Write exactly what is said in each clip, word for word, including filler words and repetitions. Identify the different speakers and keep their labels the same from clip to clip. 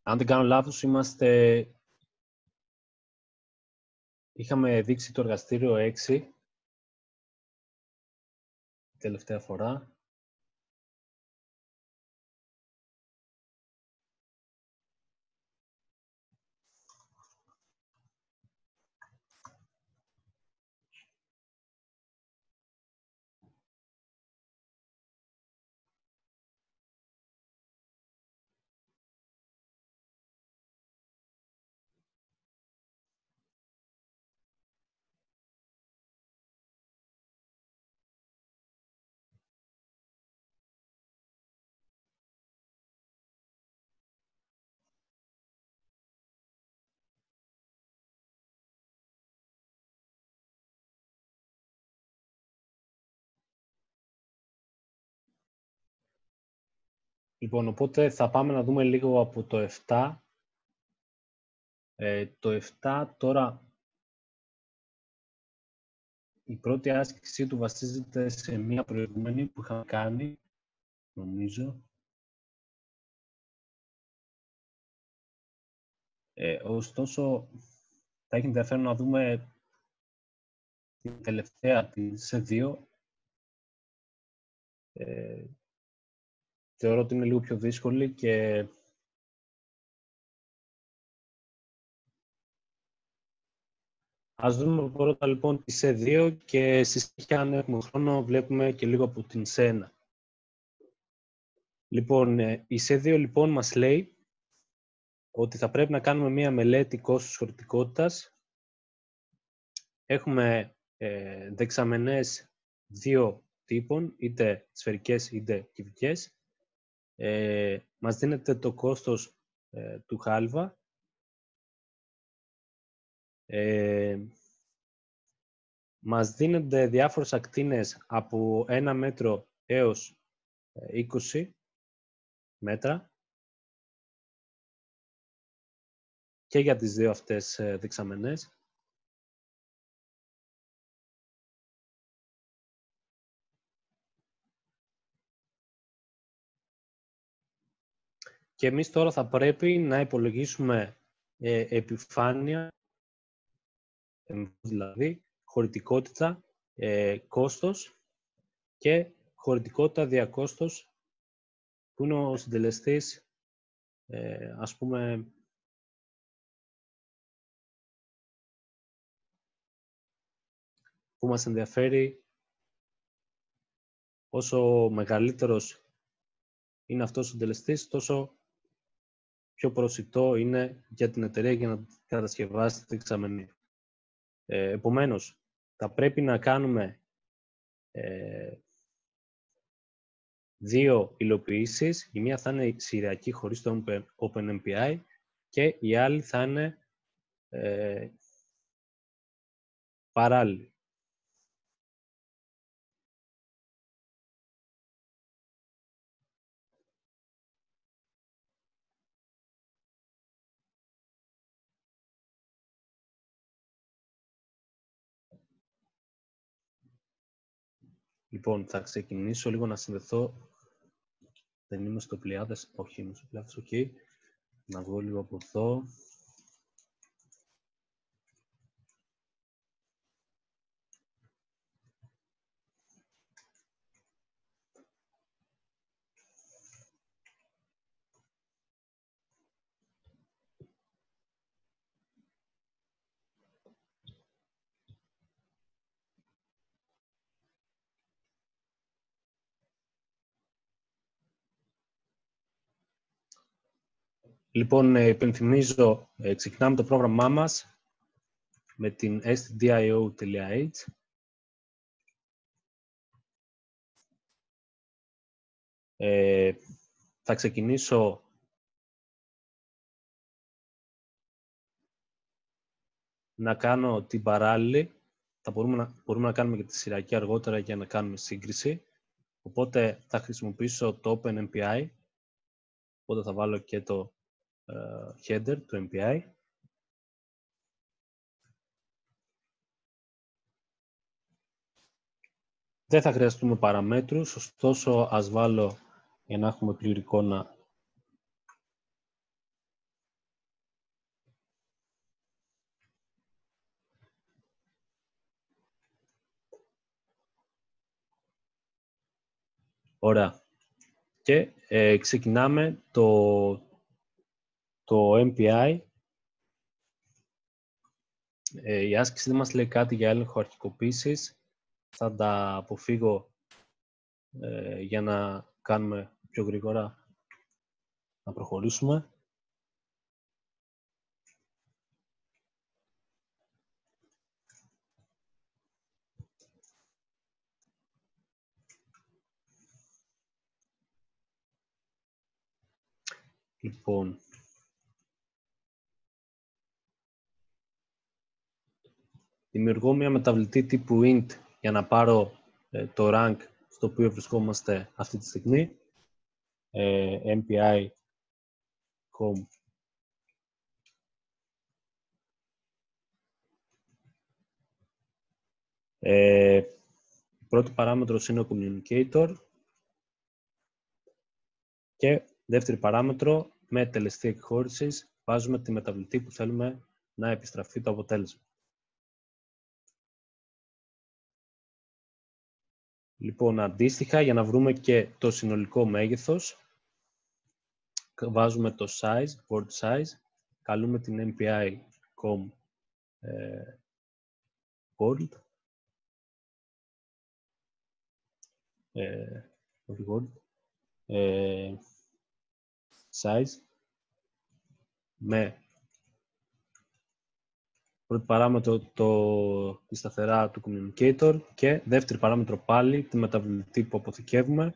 Speaker 1: Αν δεν κάνω λάθος, είμαστε... Είχαμε δείξει το εργαστήριο έξι τελευταία φορά. Λοιπόν, οπότε θα πάμε να δούμε λίγο από το επτά. Ε, το επτά τώρα, η πρώτη άσκησή του βασίζεται σε μία προηγούμενη που είχαμε κάνει, νομίζω. Ε, ωστόσο, θα έχει ενδιαφέρον να δούμε την τελευταία, τη σε δύο. Ε, θεωρώ ότι είναι λίγο πιο δύσκολη και ας δούμε πρώτα λοιπόν τη σε δύο και στη συνέχεια, αν έχουμε χρόνο, βλέπουμε και λίγο από την σε ένα. Λοιπόν, η σε δύο λοιπόν μας λέει ότι θα πρέπει να κάνουμε μία μελέτη κόστους χωρητικότητας. Έχουμε ε, δεξαμενές δύο τύπων, είτε σφαιρικές είτε κυβικές. Ε, μας δίνεται το κόστος ε, του χάλβα. Ε, μας δίνονται διάφορες ακτίνες από ένα μέτρο έως είκοσι μέτρα και για τις δύο αυτές ε, δεξαμενές. Και εμείς τώρα θα πρέπει να υπολογίσουμε ε, επιφάνεια, δηλαδή χωρητικότητα, ε, κόστος και χωρητικότητα δια κόστος, που είναι ο συντελεστής, ε, ας πούμε, που μας ενδιαφέρει. Όσο μεγαλύτερος είναι αυτός ο συντελεστής, τόσο πιο προσιτό είναι για την εταιρεία για να κατασκευάσει τη δεξαμενή. Ε, επομένως, θα πρέπει να κάνουμε ε, δύο υλοποιήσεις. Η μία θα είναι σειριακή χωρίς το OpenMPI και η άλλη θα είναι ε, παράλληλη. Λοιπόν, θα ξεκινήσω λίγο να συνδεθώ. Δεν είμαι στο Πλιάδες. Όχι, είμαι στο Πλιάδες. Οκ. Okay. Να βγω λίγο από εδώ. Λοιπόν, υπενθυμίζω, ξεκινάμε το πρόγραμμά μας με την stdio.h. Ε, θα ξεκινήσω να κάνω την παράλληλη. Θα μπορούμε να, μπορούμε να κάνουμε και τη σειρακή αργότερα για να κάνουμε σύγκριση. Οπότε θα χρησιμοποιήσω το OpenMPI. Οπότε θα βάλω και το uh, header του εμ πι άι. Δεν θα χρειαστούμε παραμέτρους, ωστόσο ας βάλω για να έχουμε πλήρη εικόνα Ωραία. Και ε, ξεκινάμε το, το εμ πι άι. Ε, η άσκηση δεν μας λέει κάτι για έλεγχο αρχικοποίησης. Θα τα αποφύγω ε, για να κάνουμε πιο γρήγορα, να προχωρήσουμε. Λοιπόν, δημιουργώ μια μεταβλητή τύπου int για να πάρω ε, το rank στο οποίο βρισκόμαστε αυτή τη στιγμή. Ε, εμ πι άι com ε, η πρώτη παράμετρος είναι ο communicator και δεύτερη παράμετρο με τελεστή εκχώρησης βάζουμε τη μεταβλητή που θέλουμε να επιστραφεί το αποτέλεσμα. Λοιπόν, αντίστοιχα, για να βρούμε και το συνολικό μέγεθος, βάζουμε το size, word size, καλούμε την εμ πι άι com ε, word, ε, word ε, size, με πρώτη παράμετρο το, τη σταθερά του communicator και δεύτερη παράμετρο πάλι τη μεταβλητή που αποθηκεύουμε,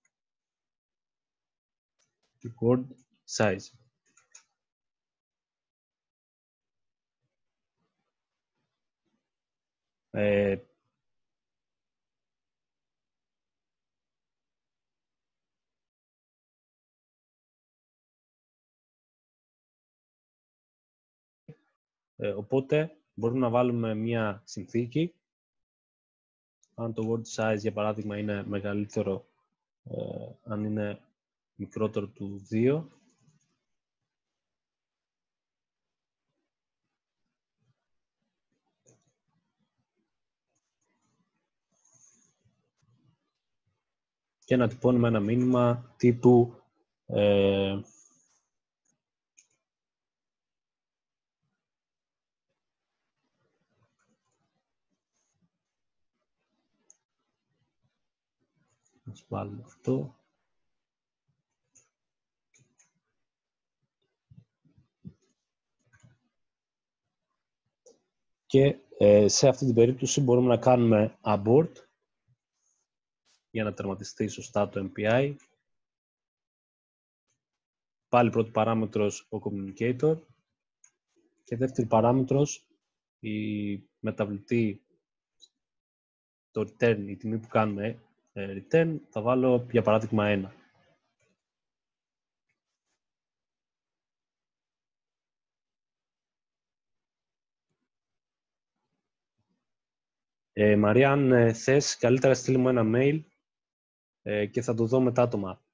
Speaker 1: τη word size. Ε, ε, οπότε μπορούμε να βάλουμε μία συνθήκη. Αν το word size, για παράδειγμα, είναι μεγαλύτερο, ε, αν είναι μικρότερο του δύο, και να τυπώνουμε ένα μήνυμα τύπου ε, ας βάλουμε αυτό. Και ε, σε αυτή την περίπτωση μπορούμε να κάνουμε abort για να τερματιστεί σωστά το εμ πι άι. Πάλι πρώτη παράμετρος ο communicator και δεύτερη παράμετρος η μεταβλητή, το return, η τιμή που κάνουμε ε, return, θα βάλω για παράδειγμα ένα. Ε, Μαρία, αν ε, θες, καλύτερα στείλει μου ένα mail ε, και θα το δω μετά το μάθημα.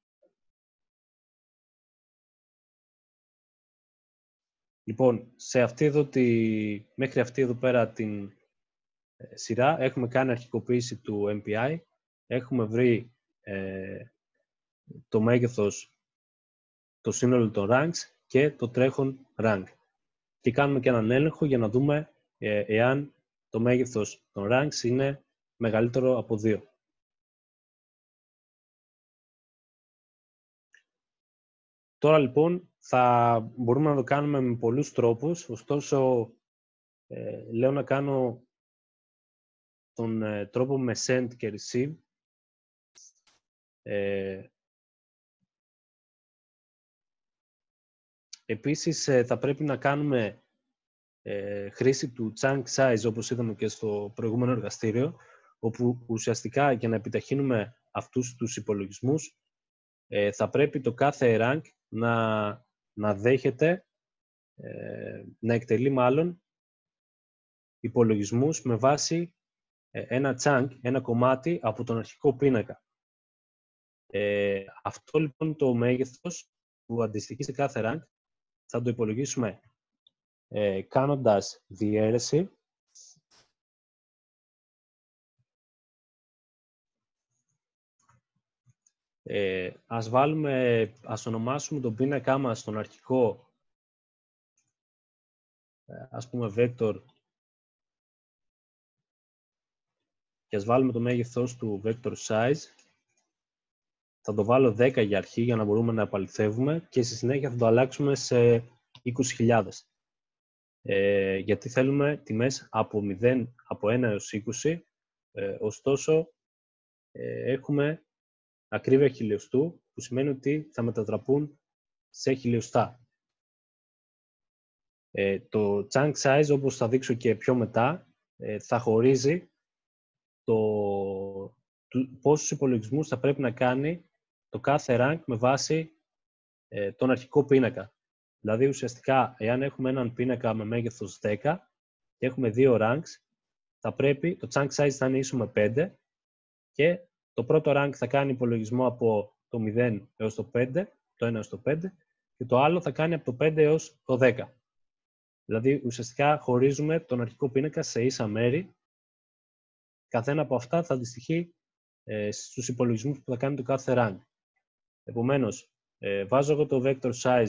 Speaker 1: Λοιπόν, σε αυτή εδώ τη, μέχρι αυτή εδώ πέρα την ε, σειρά έχουμε κάνει αρχικοποίηση του εμ πι άι, έχουμε βρει ε, το μέγεθος, το σύνολο των ranks και το τρέχον rank. Και κάνουμε και έναν έλεγχο για να δούμε ε, εάν το μέγεθος των ranks είναι μεγαλύτερο από δύο. Τώρα λοιπόν θα μπορούμε να το κάνουμε με πολλούς τρόπους, ωστόσο ε, λέω να κάνω τον ε, τρόπο με send και receive. Ε, επίσης ε, θα πρέπει να κάνουμε ε, χρήση του chunk size, όπως είδαμε και στο προηγούμενο εργαστήριο, όπου ουσιαστικά για να επιταχύνουμε αυτούς τους υπολογισμούς ε, θα πρέπει το κάθε rank να, να δέχεται, ε, να εκτελεί μάλλον υπολογισμούς με βάση ε, ένα chunk, ένα κομμάτι από τον αρχικό πίνακα. Ε, αυτό λοιπόν το μέγεθος που αντιστοιχεί σε κάθε rank θα το υπολογίσουμε ε, κάνοντας διαίρεση Ε, ας βάλουμε, ας ονομάσουμε τον πίνακά μας στον αρχικό, ας πούμε, vector, και ας βάλουμε το μέγεθος του vector size. Θα το βάλω δέκα για αρχή, για να μπορούμε να επαληθεύουμε, και στη συνέχεια θα το αλλάξουμε σε είκοσι χιλιάδες. Ε, γιατί θέλουμε τιμές από, μηδέν, από ένα έως είκοσι, ε, ωστόσο ε, έχουμε ακρίβεια χιλιοστού, που σημαίνει ότι θα μετατραπούν σε χιλιοστά. Ε, το chunk size, όπως θα δείξω και πιο μετά, ε, θα χωρίζει το, το, πόσους υπολογισμούς θα πρέπει να κάνει το κάθε rank με βάση ε, τον αρχικό πίνακα. Δηλαδή, ουσιαστικά, εάν έχουμε έναν πίνακα με μέγεθος δέκα και έχουμε δύο ranks, θα πρέπει, το chunk size θα είναι ίσο με πέντε και το πρώτο rank θα κάνει υπολογισμό από το μηδέν έως το πέντε, το ένα έως το πέντε, και το άλλο θα κάνει από το πέντε έως το δέκα. Δηλαδή, ουσιαστικά χωρίζουμε τον αρχικό πίνακα σε ίσα μέρη. Καθένα από αυτά θα αντιστοιχεί ε, στους υπολογισμούς που θα κάνει το κάθε rank. Επομένως, ε, βάζω εγώ το vector size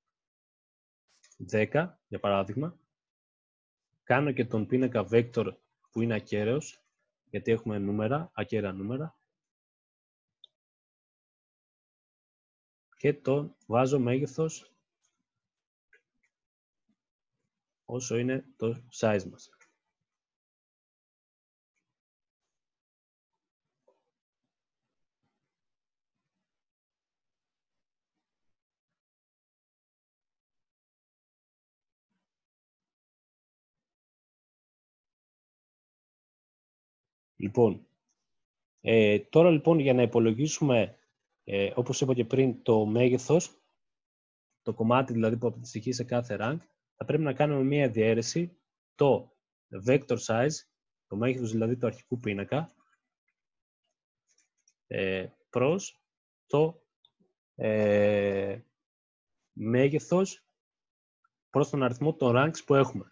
Speaker 1: δέκα, για παράδειγμα. Κάνω και τον πίνακα vector που είναι ακέραιος, γιατί έχουμε νούμερα, ακέραια νούμερα. Και το βάζω μέγεθος όσο είναι το size μας. Λοιπόν, ε, τώρα λοιπόν για να υπολογίσουμε, ε, όπως είπα και πριν, το μέγεθος, το κομμάτι δηλαδή που αντιστοιχεί σε κάθε rank, θα πρέπει να κάνουμε μία διαίρεση το vector size, το μέγεθος δηλαδή του αρχικού πίνακα, ε, προς το ε, μέγεθος προς τον αριθμό των ranks που έχουμε.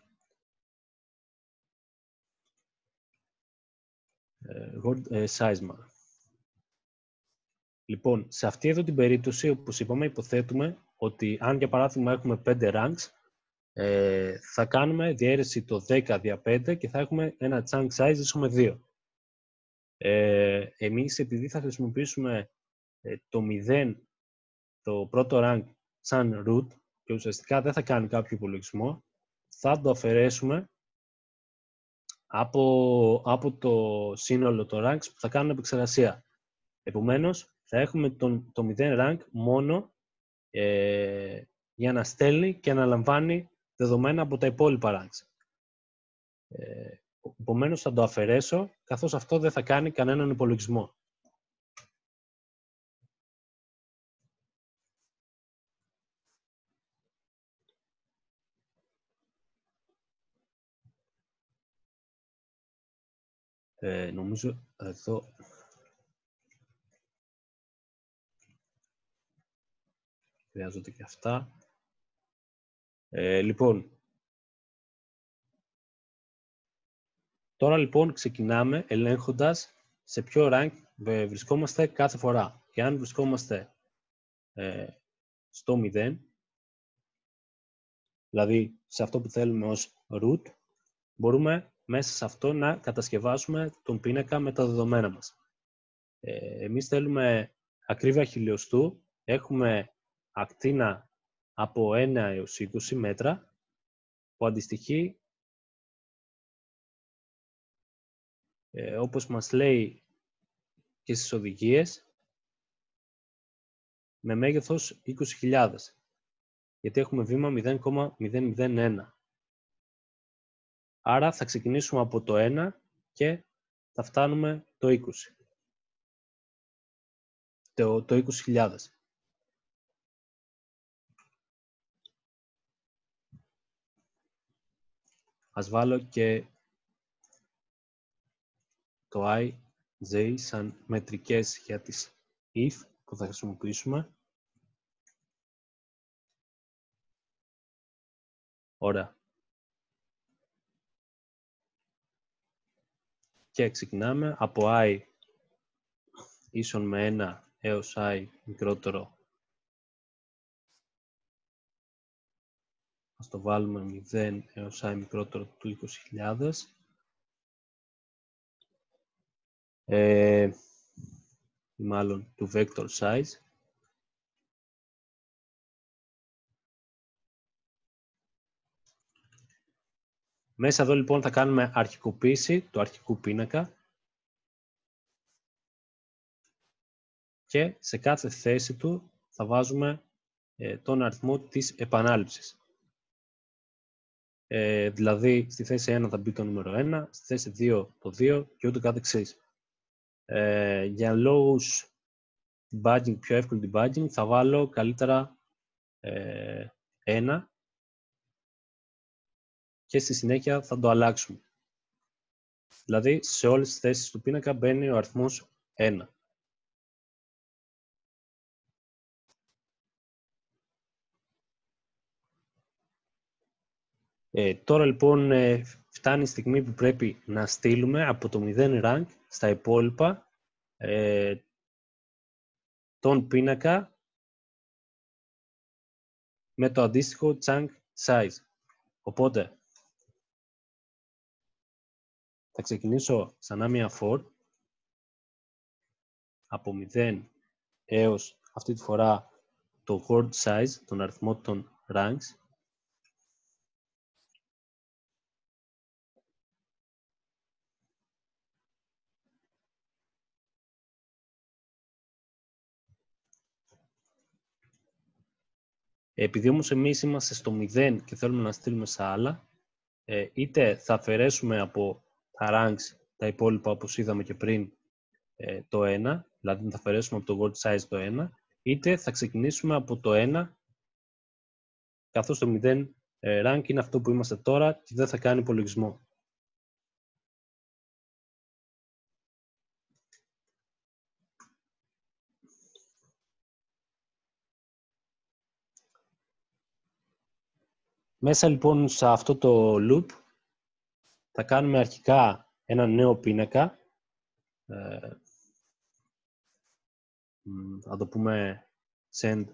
Speaker 1: Ε, size μάλλον. Λοιπόν, σε αυτή εδώ την περίπτωση, όπως είπαμε, υποθέτουμε ότι αν για παράδειγμα έχουμε πέντε ranks, ε, θα κάνουμε διαίρεση το δέκα δια πέντε και θα έχουμε ένα chunk size ίσο με δύο. Ε, εμείς, επειδή θα χρησιμοποιήσουμε ε, το μηδέν, το πρώτο rank, σαν root, και ουσιαστικά δεν θα κάνει κάποιο υπολογισμό, θα το αφαιρέσουμε από, από το σύνολο των ranks που θα κάνουν επεξεργασία. Επομένως, θα έχουμε τον, το μηδέν rank μόνο ε, για να στέλνει και να λαμβάνει δεδομένα από τα υπόλοιπα ranks. Ε, επομένως, θα το αφαιρέσω, καθώς αυτό δεν θα κάνει κανέναν υπολογισμό. Ε, νομίζω εδώ... χρειάζονται και αυτά. Ε, λοιπόν, τώρα λοιπόν ξεκινάμε ελέγχοντας σε ποιο rank βρισκόμαστε κάθε φορά. Και αν βρισκόμαστε ε, στο μηδέν, δηλαδή σε αυτό που θέλουμε ως root, μπορούμε μέσα σε αυτό να κατασκευάσουμε τον πίνακα με τα δεδομένα μας. Ε, εμείς θέλουμε ακρίβεια χιλιοστού, έχουμε ακτίνα από ένα έως είκοσι μέτρα, που αντιστοιχεί, ε, όπως μας λέει και στις οδηγίες, με μέγεθος είκοσι χιλιάδες, γιατί έχουμε βήμα μηδέν κόμμα μηδέν μηδέν ένα. Άρα θα ξεκινήσουμε από το ένα και θα φτάνουμε το είκοσι. Το, το είκοσι χιλιάδες. Ας βάλω και το i, j σαν μετρικές για τις if που θα χρησιμοποιήσουμε. Ωραία. Και ξεκινάμε από i ίσον με ένα έως i μικρότερο. Ας το βάλουμε μηδέν έως i μικρότερο του είκοσι χιλιάδες. Ε, μάλλον του vector size. Μέσα εδώ λοιπόν θα κάνουμε αρχικοποίηση του αρχικού πίνακα και σε κάθε θέση του θα βάζουμε ε, τον αριθμό της επανάληψης. Ε, δηλαδή στη θέση ένα θα μπει το νούμερο ένα, στη θέση δύο το δύο και ούτω καθεξής. Ε, για λόγους debugging, πιο εύκολο debugging, θα βάλω καλύτερα ε, ένα και στη συνέχεια θα το αλλάξουμε. Δηλαδή σε όλες τις θέσεις του πίνακα μπαίνει ο αριθμός ένα. Ε, τώρα λοιπόν ε, φτάνει η στιγμή που πρέπει να στείλουμε από το μηδέν rank στα υπόλοιπα ε, τον πίνακα με το αντίστοιχο chunk size. Οπότε θα ξεκινήσω ξανά μια for από μηδέν έως αυτή τη φορά το word size, τον αριθμό των ranks. Επειδή όμως εμείς είμαστε στο μηδέν και θέλουμε να στείλουμε σε άλλα, ε, είτε θα αφαιρέσουμε από τα ranks τα υπόλοιπα όπως είδαμε και πριν ε, το ένα, δηλαδή θα αφαιρέσουμε από το word size το ένα, είτε θα ξεκινήσουμε από το ένα, καθώς το μηδέν ε, rank είναι αυτό που είμαστε τώρα και δεν θα κάνει υπολογισμό. Μέσα λοιπόν σε αυτό το loop θα κάνουμε αρχικά ένα νέο πίνακα. Ε, θα το πούμε send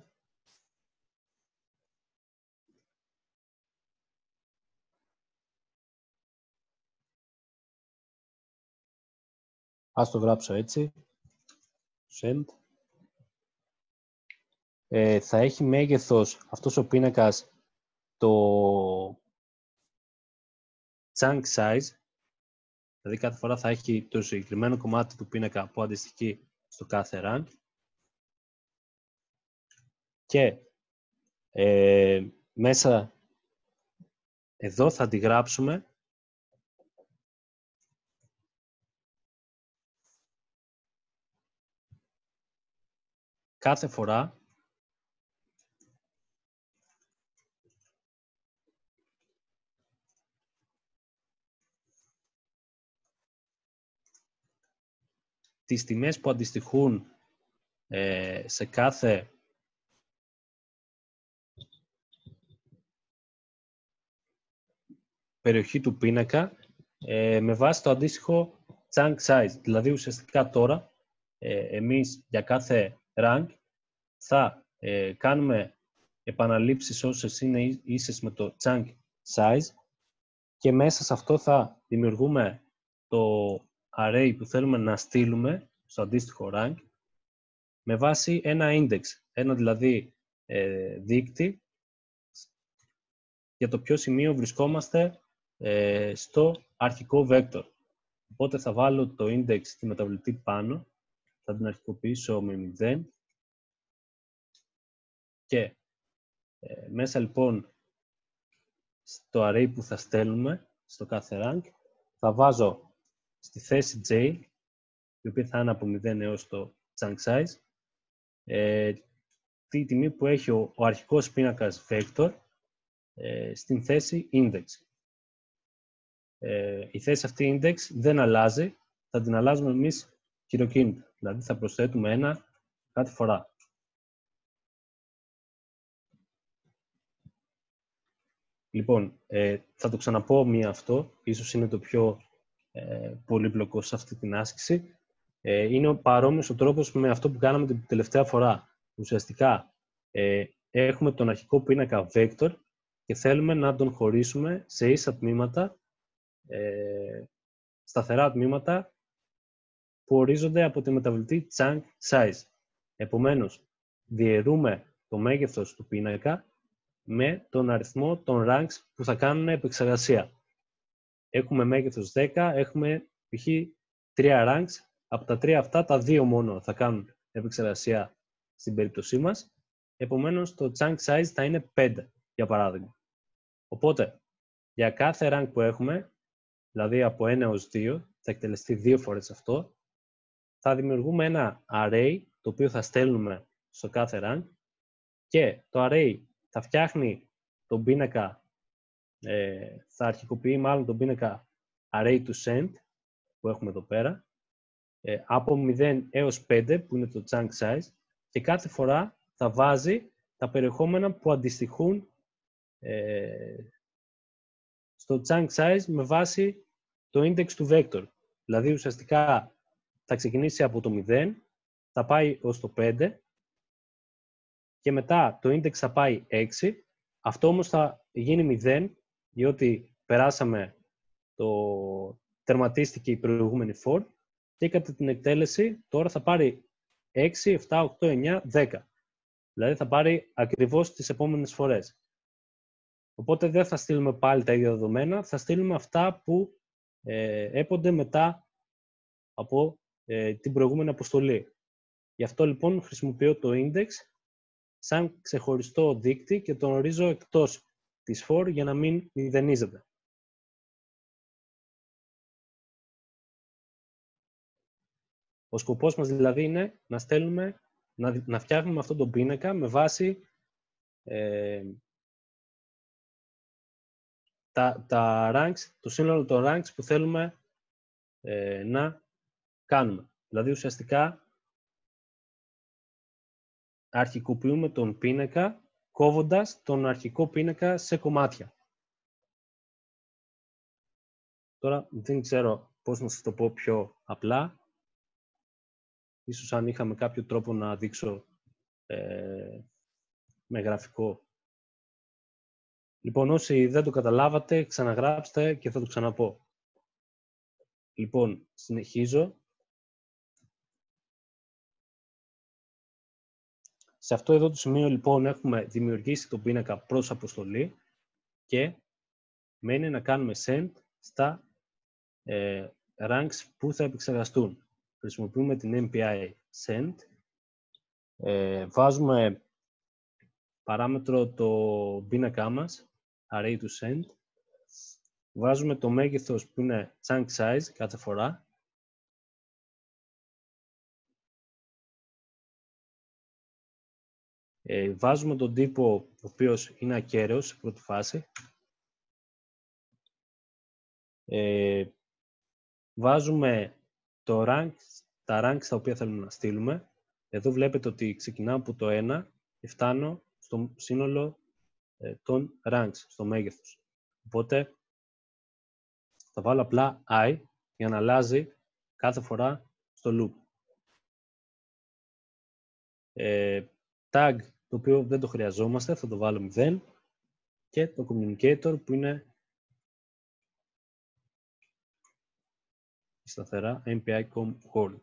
Speaker 1: ας το γράψω έτσι, send. Ε, θα έχει μέγεθος αυτός ο πίνακας το chunk size, δηλαδή κάθε φορά θα έχει το συγκεκριμένο κομμάτι του πίνακα που αντιστοιχεί στο κάθε rank και ε, μέσα εδώ θα αντιγράψουμε κάθε φορά τις τιμές που αντιστοιχούν ε, σε κάθε περιοχή του πίνακα ε, με βάση το αντίστοιχο chunk size. Δηλαδή ουσιαστικά τώρα ε, εμείς για κάθε rank θα ε, κάνουμε επαναλήψεις όσες είναι ίσες με το chunk size και μέσα σε αυτό θα δημιουργούμε το array που θέλουμε να στείλουμε στο αντίστοιχο rank με βάση ένα index, ένα δηλαδή ε, δείκτη για το ποιο σημείο βρισκόμαστε ε, στο αρχικό vector. Οπότε θα βάλω το index στη μεταβλητή πάνω, θα την αρχικοποιήσω με μηδέν και ε, μέσα λοιπόν στο array που θα στέλνουμε στο κάθε rank θα βάζω στη θέση j, η οποία θα είναι από μηδέν έως το chunk size, ε, τη τιμή που έχει ο, ο αρχικός πίνακας vector ε, στην θέση index. Ε, η θέση αυτή index δεν αλλάζει, θα την αλλάζουμε εμείς χειροκίνητα. Δηλαδή θα προσθέτουμε ένα κάθε φορά. Λοιπόν, ε, θα το ξαναπώ μία αυτό, ίσως είναι το πιο ε, πολύπλοκο σε αυτή την άσκηση. Ε, είναι παρόμοιος ο τρόπος με αυτό που κάναμε την τελευταία φορά. Ουσιαστικά, ε, έχουμε τον αρχικό πίνακα vector και θέλουμε να τον χωρίσουμε σε ίσα τμήματα, ε, σταθερά τμήματα, που ορίζονται από τη μεταβλητή chunk size. Επομένως, διαιρούμε το μέγεθος του πίνακα με τον αριθμό των ranks που θα κάνουν επεξεργασία. Έχουμε μέγεθος δέκα, έχουμε π.χ. τρία ranks. Από τα τρία αυτά, τα δύο μόνο θα κάνουν επεξεργασία στην περίπτωσή μας. Επομένως, το chunk size θα είναι πέντε, για παράδειγμα. Οπότε, για κάθε rank που έχουμε, δηλαδή από ένα έως δύο, θα εκτελεστεί δύο φορές αυτό, θα δημιουργούμε ένα array, το οποίο θα στέλνουμε στο κάθε rank και το array θα φτιάχνει τον πίνακα, ε, θα αρχικοποιεί μάλλον τον πίνακα array to send, που έχουμε εδώ πέρα, ε, από μηδέν έως πέντε, που είναι το chunk size, και κάθε φορά θα βάζει τα περιεχόμενα που αντιστοιχούν ε, στο chunk size με βάση το index του vector. Δηλαδή, ουσιαστικά, θα ξεκινήσει από το μηδέν, θα πάει ως το πέντε και μετά το index θα πάει έξι. Αυτό όμως θα γίνει μηδέν, διότι περάσαμε το... τερματίστηκε η προηγούμενη for και κατά την εκτέλεση τώρα θα πάρει έξι, επτά, οκτώ, εννιά, δέκα. Δηλαδή θα πάρει ακριβώς τις επόμενες φορές. Οπότε δεν θα στείλουμε πάλι τα ίδια δεδομένα, θα στείλουμε αυτά που ε, έπονται μετά από ε, την προηγούμενη αποστολή. Γι' αυτό λοιπόν χρησιμοποιώ το index σαν ξεχωριστό δείκτη και τον ορίζω εκτός της for για να μην μηδενίζεται. Ο σκοπός μας δηλαδή είναι να στέλνουμε, να, να φτιάχνουμε αυτόν τον πίνακα με βάση ε, τα, τα ranks, το σύνολο των ranks που θέλουμε ε, να κάνουμε. Δηλαδή ουσιαστικά αρχικοποιούμε τον πίνακα κόβοντας τον αρχικό πίνακα σε κομμάτια. Τώρα δεν ξέρω πώς να σας το πω πιο απλά. Ίσως αν είχαμε κάποιο τρόπο να δείξω ε, με γραφικό. Λοιπόν, όσοι δεν το καταλάβατε, ξαναγράψτε και θα το ξαναπώ. Λοιπόν, συνεχίζω. Σε αυτό εδώ το σημείο, λοιπόν, έχουμε δημιουργήσει τον πίνακα προς αποστολή και μένει να κάνουμε send στα ε, ranks που θα επεξεργαστούν. Χρησιμοποιούμε την εμ πι άι send. Ε, βάζουμε παράμετρο το πίνακά μας, array to send. Βάζουμε το μέγεθος που είναι chunk size κάθε φορά. Ε, βάζουμε τον τύπο ο οποίος είναι ακέραιος σε πρώτη φάση. Ε, βάζουμε το rank, τα ranks τα οποία θέλουμε να στείλουμε. Εδώ βλέπετε ότι ξεκινάω από το ένα και φτάνω στο σύνολο ε, των ranks, στο μέγεθος. Οπότε θα βάλω απλά i για να αλλάζει κάθε φορά στο loop. Ε, tag, το οποίο δεν το χρειαζόμαστε, θα το βάλω μηδέν. Και το communicator που είναι σταθερά εμ πι άι com hold.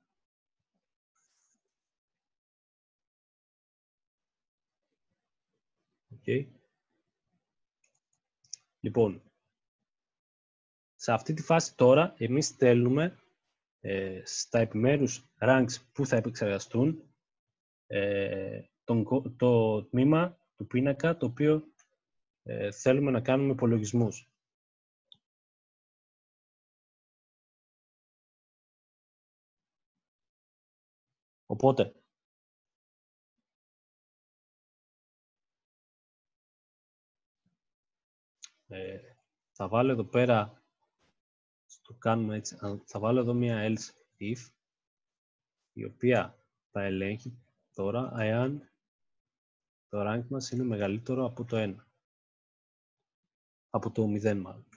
Speaker 1: Okay. Λοιπόν, σε αυτή τη φάση τώρα εμείς στέλνουμε ε, στα επιμέρους ranks που θα επεξεργαστούν ε, τον, το τμήμα του πίνακα το οποίο ε, θέλουμε να κάνουμε υπολογισμούς. Οπότε, ε, θα βάλω εδώ πέρα, στο κάνουμε έτσι, θα βάλω εδώ μία else if, η οποία θα ελέγχει τώρα εάν το rank μας είναι μεγαλύτερο από το ένα. Από το μηδέν μάλλον.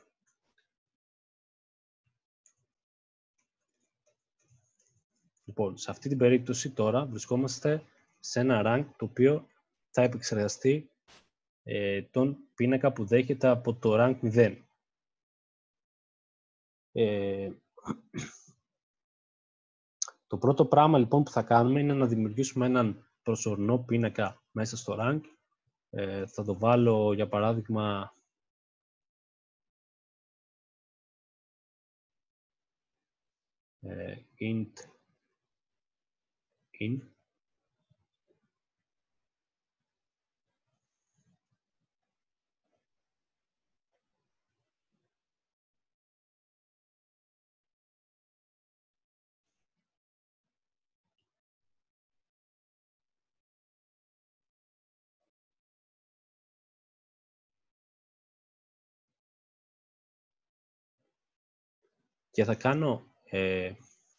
Speaker 1: Λοιπόν, σε αυτή την περίπτωση τώρα βρισκόμαστε σε ένα rank το οποίο θα επεξεργαστεί ε, τον πίνακα που δέχεται από το rank μηδέν. Ε, το πρώτο πράγμα λοιπόν που θα κάνουμε είναι να δημιουργήσουμε έναν προσωρινό πίνακα μέσα στο rank. Ε, θα το βάλω για παράδειγμα ε, int in. Και θα κάνω ε,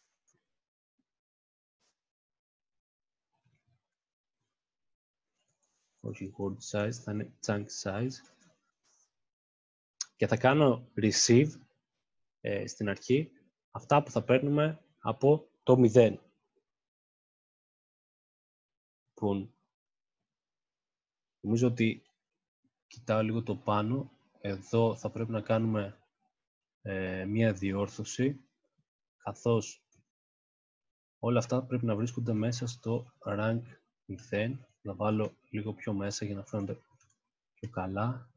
Speaker 1: όχι word size, θα είναι chunk size και θα κάνω receive ε, στην αρχή αυτά που θα παίρνουμε από το μηδέν. Λοιπόν, νομίζω ότι κοιτάω λίγο το πάνω. Εδώ θα πρέπει να κάνουμε ε, μία διόρθωση, καθώς όλα αυτά πρέπει να βρίσκονται μέσα στο rank μηδέν. Να βάλω λίγο πιο μέσα για να φαίνονται πιο καλά.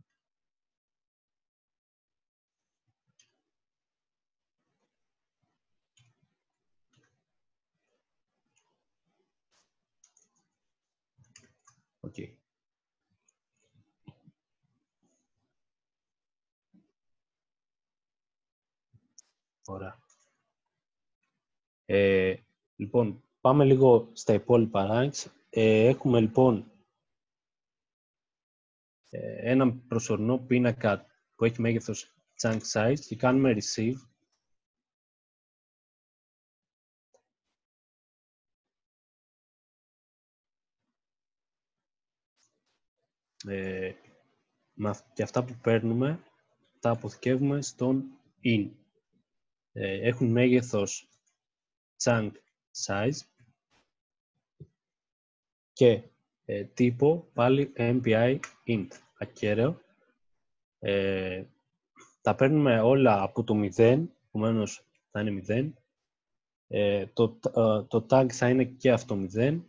Speaker 1: Οκ. Okay. Ωραία. Ε, λοιπόν, πάμε λίγο στα υπόλοιπα ranks. Ε, έχουμε λοιπόν ε, ένα προσωρινό πίνακα που έχει μέγεθος chunk size και κάνουμε receive. Ε, και αυτά που παίρνουμε τα αποθηκεύουμε στον in. Ε, έχουν μέγεθος chunk size και ε, τύπο πάλι εμ πι άι int, ακέραιο. Ε, τα παίρνουμε όλα από το μηδέν, επομένως θα είναι μηδέν. Ε, το, ε, το tag θα είναι και αυτό μηδέν.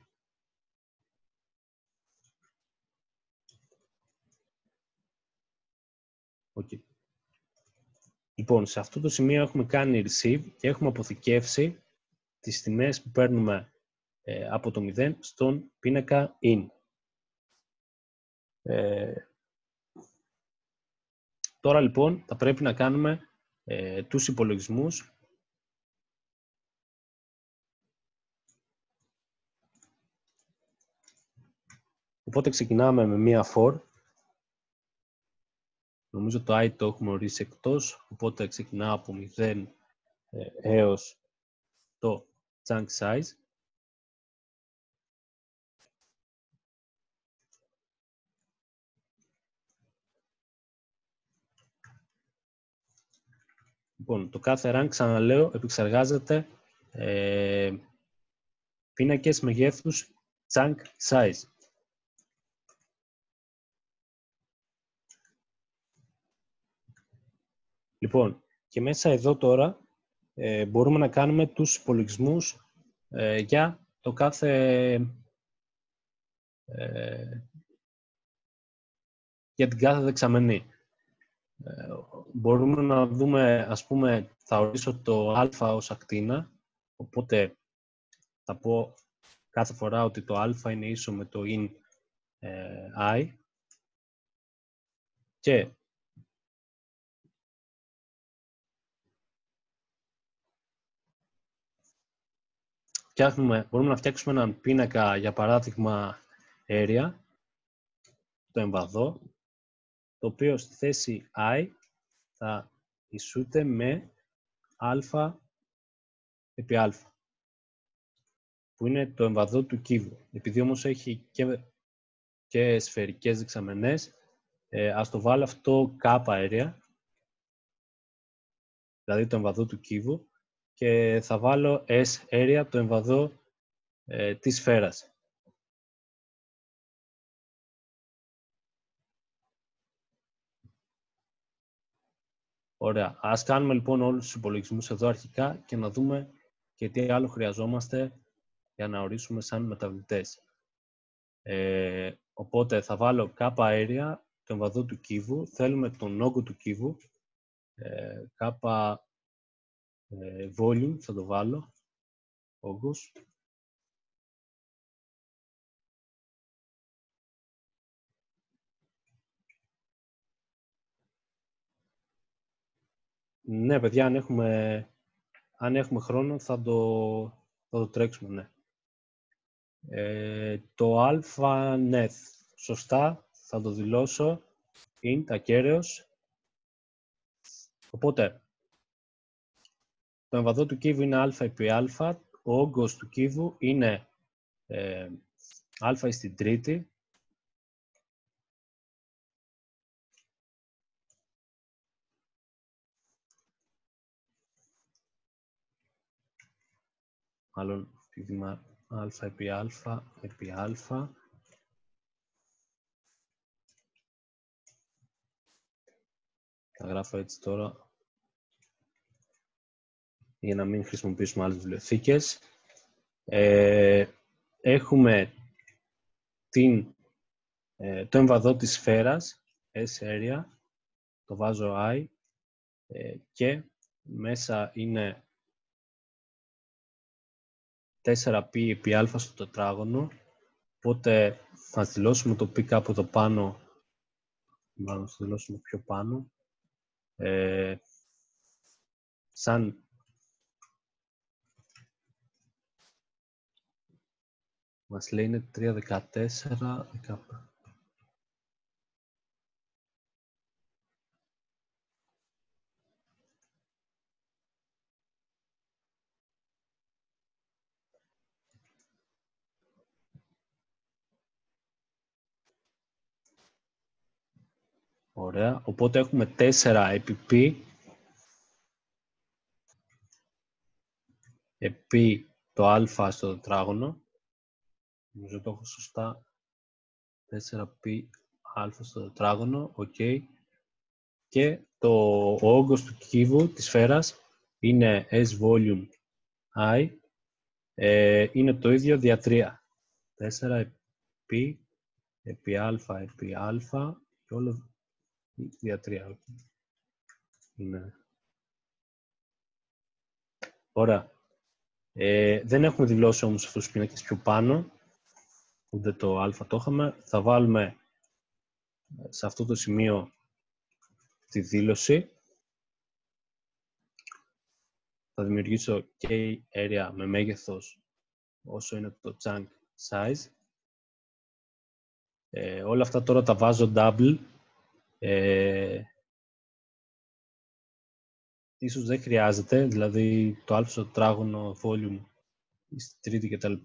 Speaker 1: Okay. Λοιπόν, σε αυτό το σημείο έχουμε κάνει receive και έχουμε αποθηκεύσει τις τιμές που παίρνουμε ε, από το μηδέν στον πίνακα in. Ε, τώρα λοιπόν θα πρέπει να κάνουμε ε, τους υπολογισμούς. Οπότε ξεκινάμε με μία for. Νομίζω το i το έχουμε ορίσει εκτός, οπότε ξεκινάω από μηδέν ε, έως το chunk size. Λοιπόν, το κάθε rank, ξαναλέω, επεξεργάζεται ε, πίνακες μεγέθους chunk size. Λοιπόν, και μέσα εδώ τώρα ε, μπορούμε να κάνουμε τους υπολογισμούς ε, για το κάθε ε, για την κάθε δεξαμενή. Ε, μπορούμε να δούμε, ας πούμε, θα ορίσω το α ως ακτίνα, οπότε θα πω κάθε φορά ότι το α είναι ίσο με το in ε, i και φτιάχνουμε, μπορούμε να φτιάξουμε έναν πίνακα, για παράδειγμα, area, το εμβαδό, το οποίο στη θέση i θα ισούται με α επί α, που είναι το εμβαδό του κύβου. Επειδή όμως έχει και, και σφαιρικές δεξαμενές, ε, ας το βάλω αυτό κάπα area, δηλαδή το εμβαδό του κύβου, και θα βάλω S area, το εμβαδό ε, της σφαίρας. Ωραία. Ας κάνουμε λοιπόν όλους τους υπολογισμούς εδώ αρχικά και να δούμε και τι άλλο χρειαζόμαστε για να ορίσουμε σαν μεταβλητές. Ε, οπότε θα βάλω κάπα area, το εμβαδό του κύβου. Θέλουμε τον όγκο του κύβου. Ε, κάπα ε, volume θα το βάλω. Όγκος. Ναι, παιδιά, αν έχουμε, αν έχουμε χρόνο θα το, θα το τρέξουμε, ναι. Ε, το α, ναι, σωστά, θα το δηλώσω. Είναι ακέραιος. Οπότε, το εμβαδό του κύβου είναι α επί α, ο όγκος του κύβου είναι ε, α στην τρίτη, μάλλον α επί α επί α, θα γράφω έτσι τώρα για να μην χρησιμοποιήσουμε άλλες βιβλιοθήκες. Ε, έχουμε την, ε, το εμβαδό της σφαίρας, S area, το βάζω I, ε, και μέσα είναι τέσσερα πι επί α στο τετράγωνο, οπότε θα δηλώσουμε το π κάπου εδώ πάνω, μάλλον θα δηλώσουμε πιο πάνω, ε, σαν μας λέει είναι τριακόσια δεκατέσσερα, δεκαπέντε. Ωραία, οπότε έχουμε τέσσερα επί π επί το α στο τετράγωνο. Νομίζω το έχω σωστά. τέσσερα πι α στο τετράγωνο, οκ. Okay. Και το ο όγκος του κύβου της σφαίρας είναι S volume I, ε, είναι το ίδιο δια τρία. τέσσερα επί επί α επί α και όλο δια τρία. Είναι. Ωραία. Ε, δεν έχουμε δηλώσει όμως αυτούς τους πίνακες πιο πάνω, ούτε το α το είχαμε. Θα βάλουμε σε αυτό το σημείο τη δήλωση. Θα δημιουργήσω K area με μέγεθος όσο είναι το chunk size. Ε, όλα αυτά τώρα τα βάζω double. Ε, ίσως δεν χρειάζεται, δηλαδή το α στο τετράγωνο, volume, στη τρίτη κτλ.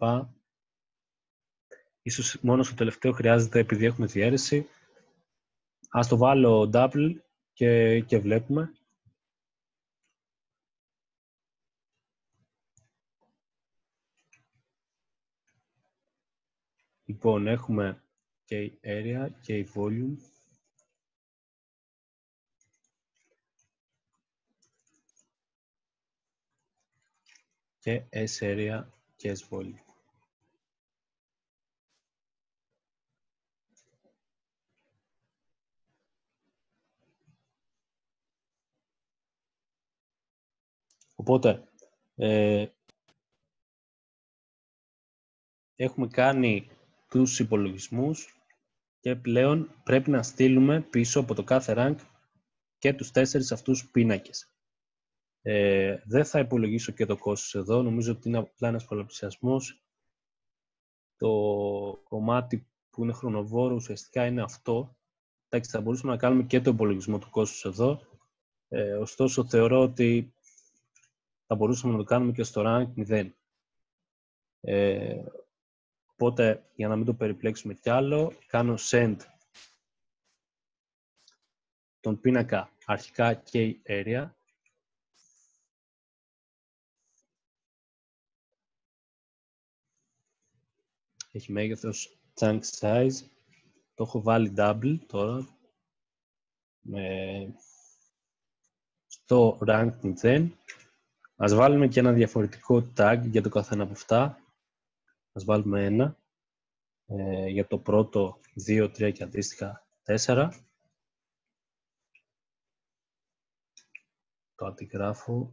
Speaker 1: Ίσως μόνο στο τελευταίο χρειάζεται επειδή έχουμε διαίρεση. Ας το βάλω double και, και βλέπουμε. Λοιπόν, έχουμε K area, K volume. Και S area και S volume. Οπότε, ε, έχουμε κάνει τους υπολογισμούς και πλέον πρέπει να στείλουμε πίσω από το κάθε rank και τους τέσσερις αυτούς πίνακες. Ε, δεν θα υπολογίσω και το κόστος εδώ, νομίζω ότι είναι απλά ένας πολλαπλασιασμός. Το κομμάτι που είναι χρονοβόρο ουσιαστικά είναι αυτό. Εντάξει, θα μπορούσαμε να κάνουμε και το υπολογισμό του κόστους εδώ, ε, ωστόσο θεωρώ ότι θα μπορούσαμε να το κάνουμε και στο rank μηδέν. Ε, οπότε, για να μην το περιπλέξουμε κι άλλο, κάνω send τον πίνακα αρχικά K area Έχει μέγεθος chunk size. Το έχω βάλει double τώρα. Με... Στο rank μηδέν. Ας βάλουμε και ένα διαφορετικό tag για το καθένα από αυτά. Ας βάλουμε ένα. Ε, για το πρώτο δύο, τρία και αντίστοιχα τέσσερα. Το αντιγράφω.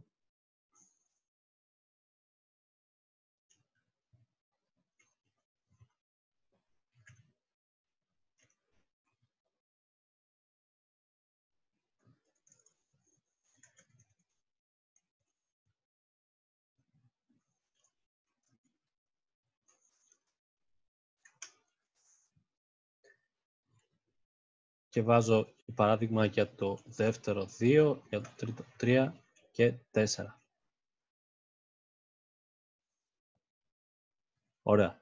Speaker 1: Και βάζω παράδειγμα για το δεύτερο δύο, για το τρίτο τρία και τέσσερα. Ωραία.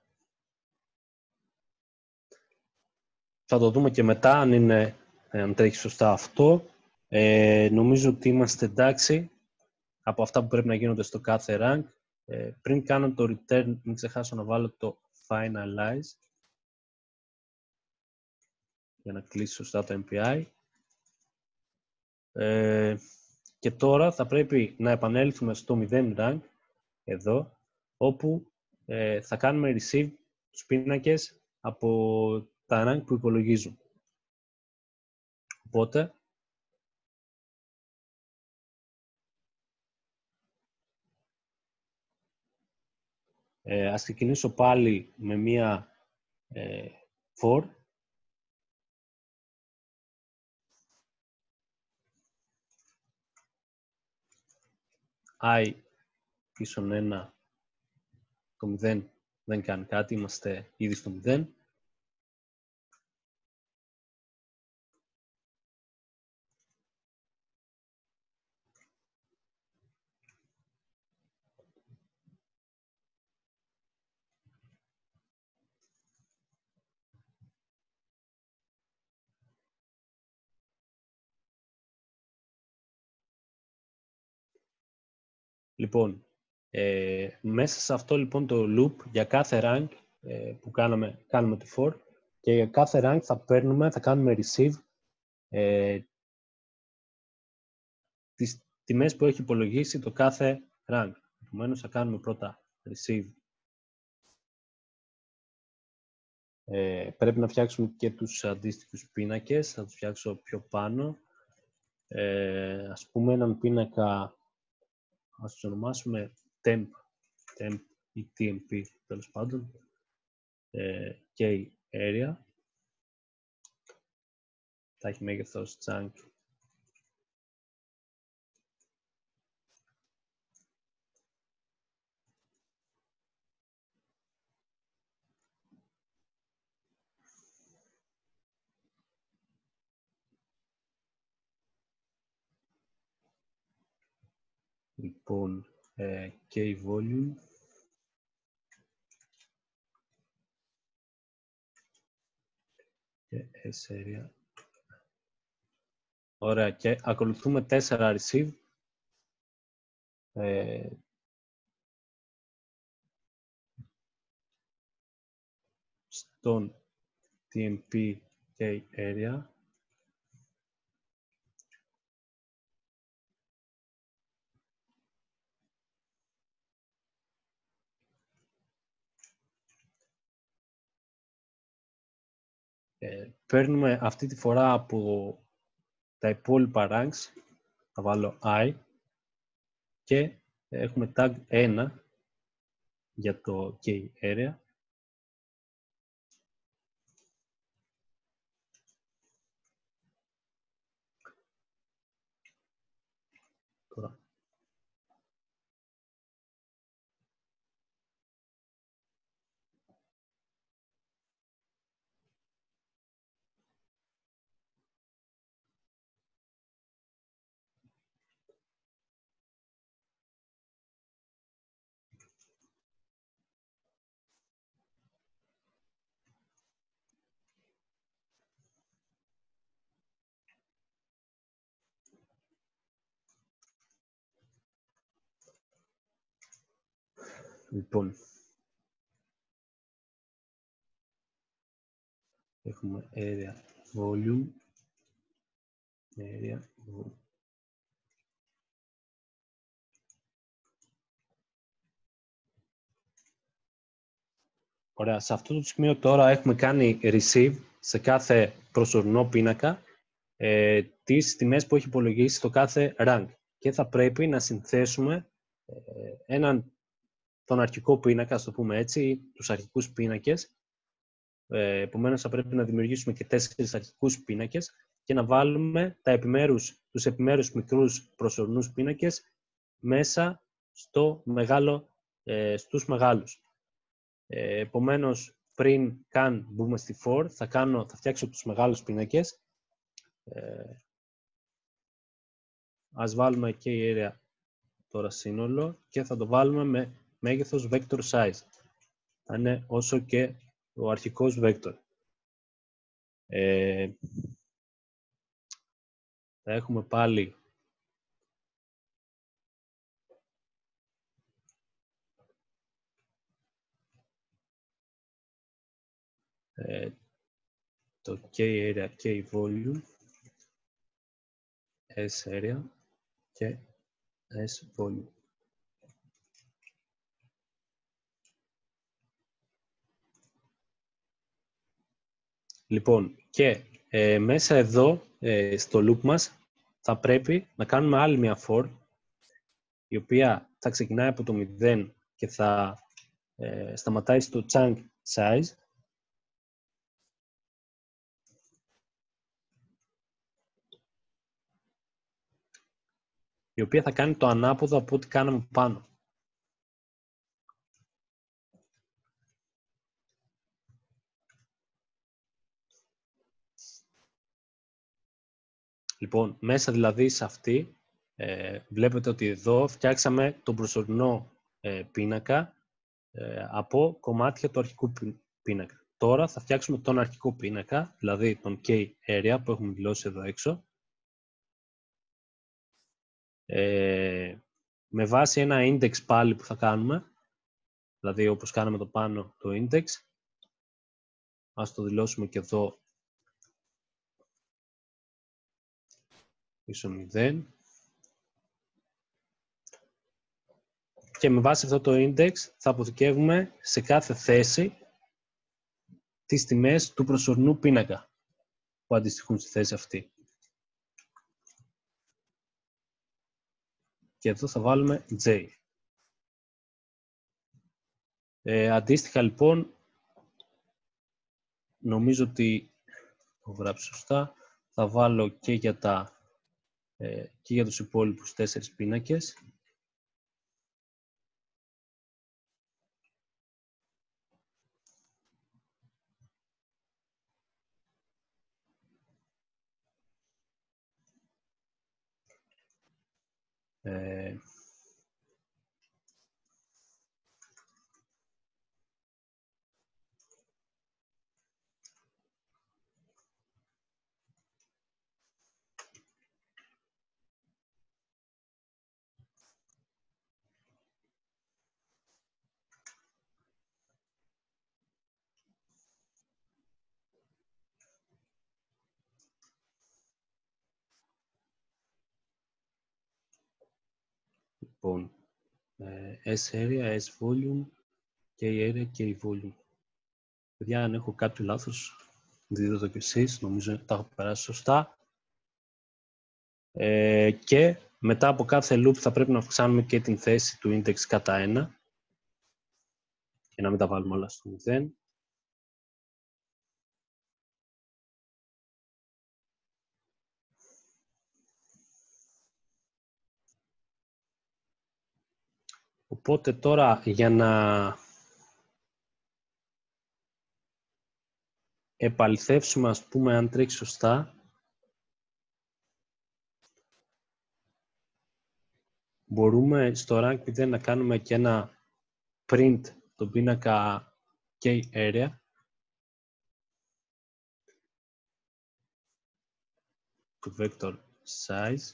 Speaker 1: Θα το δούμε και μετά αν, είναι, αν τρέχει σωστά αυτό. Ε, νομίζω ότι είμαστε εντάξει από αυτά που πρέπει να γίνονται στο κάθε rank. Ε, πριν κάνω το return, μην ξεχάσω να βάλω το finalize για να κλείσει σωστά το εμ πι άι. Ε, και τώρα θα πρέπει να επανέλθουμε στο μηδέν rank, εδώ, όπου ε, θα κάνουμε receive τους πίνακες από τα rank που υπολογίζουν. Οπότε, ε, ας ξεκινήσω πάλι με μία ε, for. I ίσον ένα, το μηδέν δεν κάνει κάτι, είμαστε ήδη στο μηδέν. Λοιπόν, ε, μέσα σε αυτό λοιπόν το loop για κάθε rank ε, που κάνουμε, κάνουμε τη for και για κάθε rank θα παίρνουμε, θα κάνουμε receive ε, τις τιμές που έχει υπολογίσει το κάθε rank. Επομένως θα κάνουμε πρώτα receive. Ε, πρέπει να φτιάξουμε και τους αντίστοιχους πίνακες, θα τους φτιάξω πιο πάνω. Ε, ας πούμε έναν πίνακα, ας τους ονομάσουμε temp, temp ή τι εμ πι τέλος πάντων, ε, και area. Θα έχει μέγεθος chunk λοιπόν ε, και volume και S area. Ωραία, και ακολουθούμε τέσσερα receive. Ε, στον τι εμ πι και area. Ε, παίρνουμε αυτή τη φορά από τα υπόλοιπα ranks, θα βάλω I και έχουμε tag ένα για το key area. Τώρα. Λοιπόν, Έχουμε area volume. Area volume. Ωραία, σε αυτό το σημείο τώρα έχουμε κάνει receive σε κάθε προσωρινό πίνακα ε, τις τιμές που έχει υπολογίσει το κάθε rank και θα πρέπει να συνθέσουμε ε, έναν, τον αρχικό πίνακα, ας το πούμε έτσι, ή τους αρχικούς πίνακες. Ε, επομένως, θα πρέπει να δημιουργήσουμε και τέσσερις αρχικούς πίνακες και να βάλουμε τα επιμέρους, τους επιμέρους μικρούς προσωρινούς πίνακες μέσα στο μεγάλο, ε, στους μεγάλους. Ε, επομένως, πριν καν μπούμε στη for, θα, κάνω, θα φτιάξω τους μεγάλους πίνακες. Ε, ας βάλουμε και η area τώρα σύνολο και θα το βάλουμε με μέγεθος vector size. Θα είναι όσο και ο αρχικός vector. Ε, θα έχουμε πάλι ε, το k-area, k-volume, s-area και s-volume. Λοιπόν, και ε, μέσα εδώ, ε, στο loop μας, θα πρέπει να κάνουμε άλλη μια for, η οποία θα ξεκινάει από το μηδέν και θα ε, σταματάει στο chunk size. Η οποία θα κάνει το ανάποδο από ό,τι κάναμε πάνω. Λοιπόν, μέσα δηλαδή σε αυτή, ε, βλέπετε ότι εδώ φτιάξαμε τον προσωρινό ε, πίνακα ε, από κομμάτια του αρχικού πίνακα. Τώρα θα φτιάξουμε τον αρχικό πίνακα, δηλαδή τον k-area που έχουμε δηλώσει εδώ έξω, ε, με βάση ένα index πάλι που θα κάνουμε, δηλαδή όπως κάναμε το πάνω το index. Ας το δηλώσουμε και εδώ ίσο μηδέν. Και με βάση αυτό το index θα αποθηκεύουμε σε κάθε θέση τις τιμές του προσωρινού πίνακα που αντιστοιχούν στη θέση αυτή. Και εδώ θα βάλουμε J. Ε, αντίστοιχα λοιπόν, νομίζω ότι το γράψω σωστά, θα βάλω και για, τα, ε, και για τους υπόλοιπους τέσσερις πίνακες. Ε, λοιπόν, ε, S-area, S-volume, K-area και η volume. Παιδιά, αν έχω κάποιο λάθος, δείτε το κι εσείς, νομίζω τα έχω περάσει σωστά. Ε, και μετά από κάθε loop θα πρέπει να αυξάνουμε και την θέση του index κατά ένα και να μην τα βάλουμε όλα στο μηδέν. Οπότε τώρα για να επαληθεύσουμε, ας πούμε, αν τρέχει σωστά, μπορούμε στο rank μηδέν να κάνουμε και ένα print τον πίνακα k-area. Του vector size.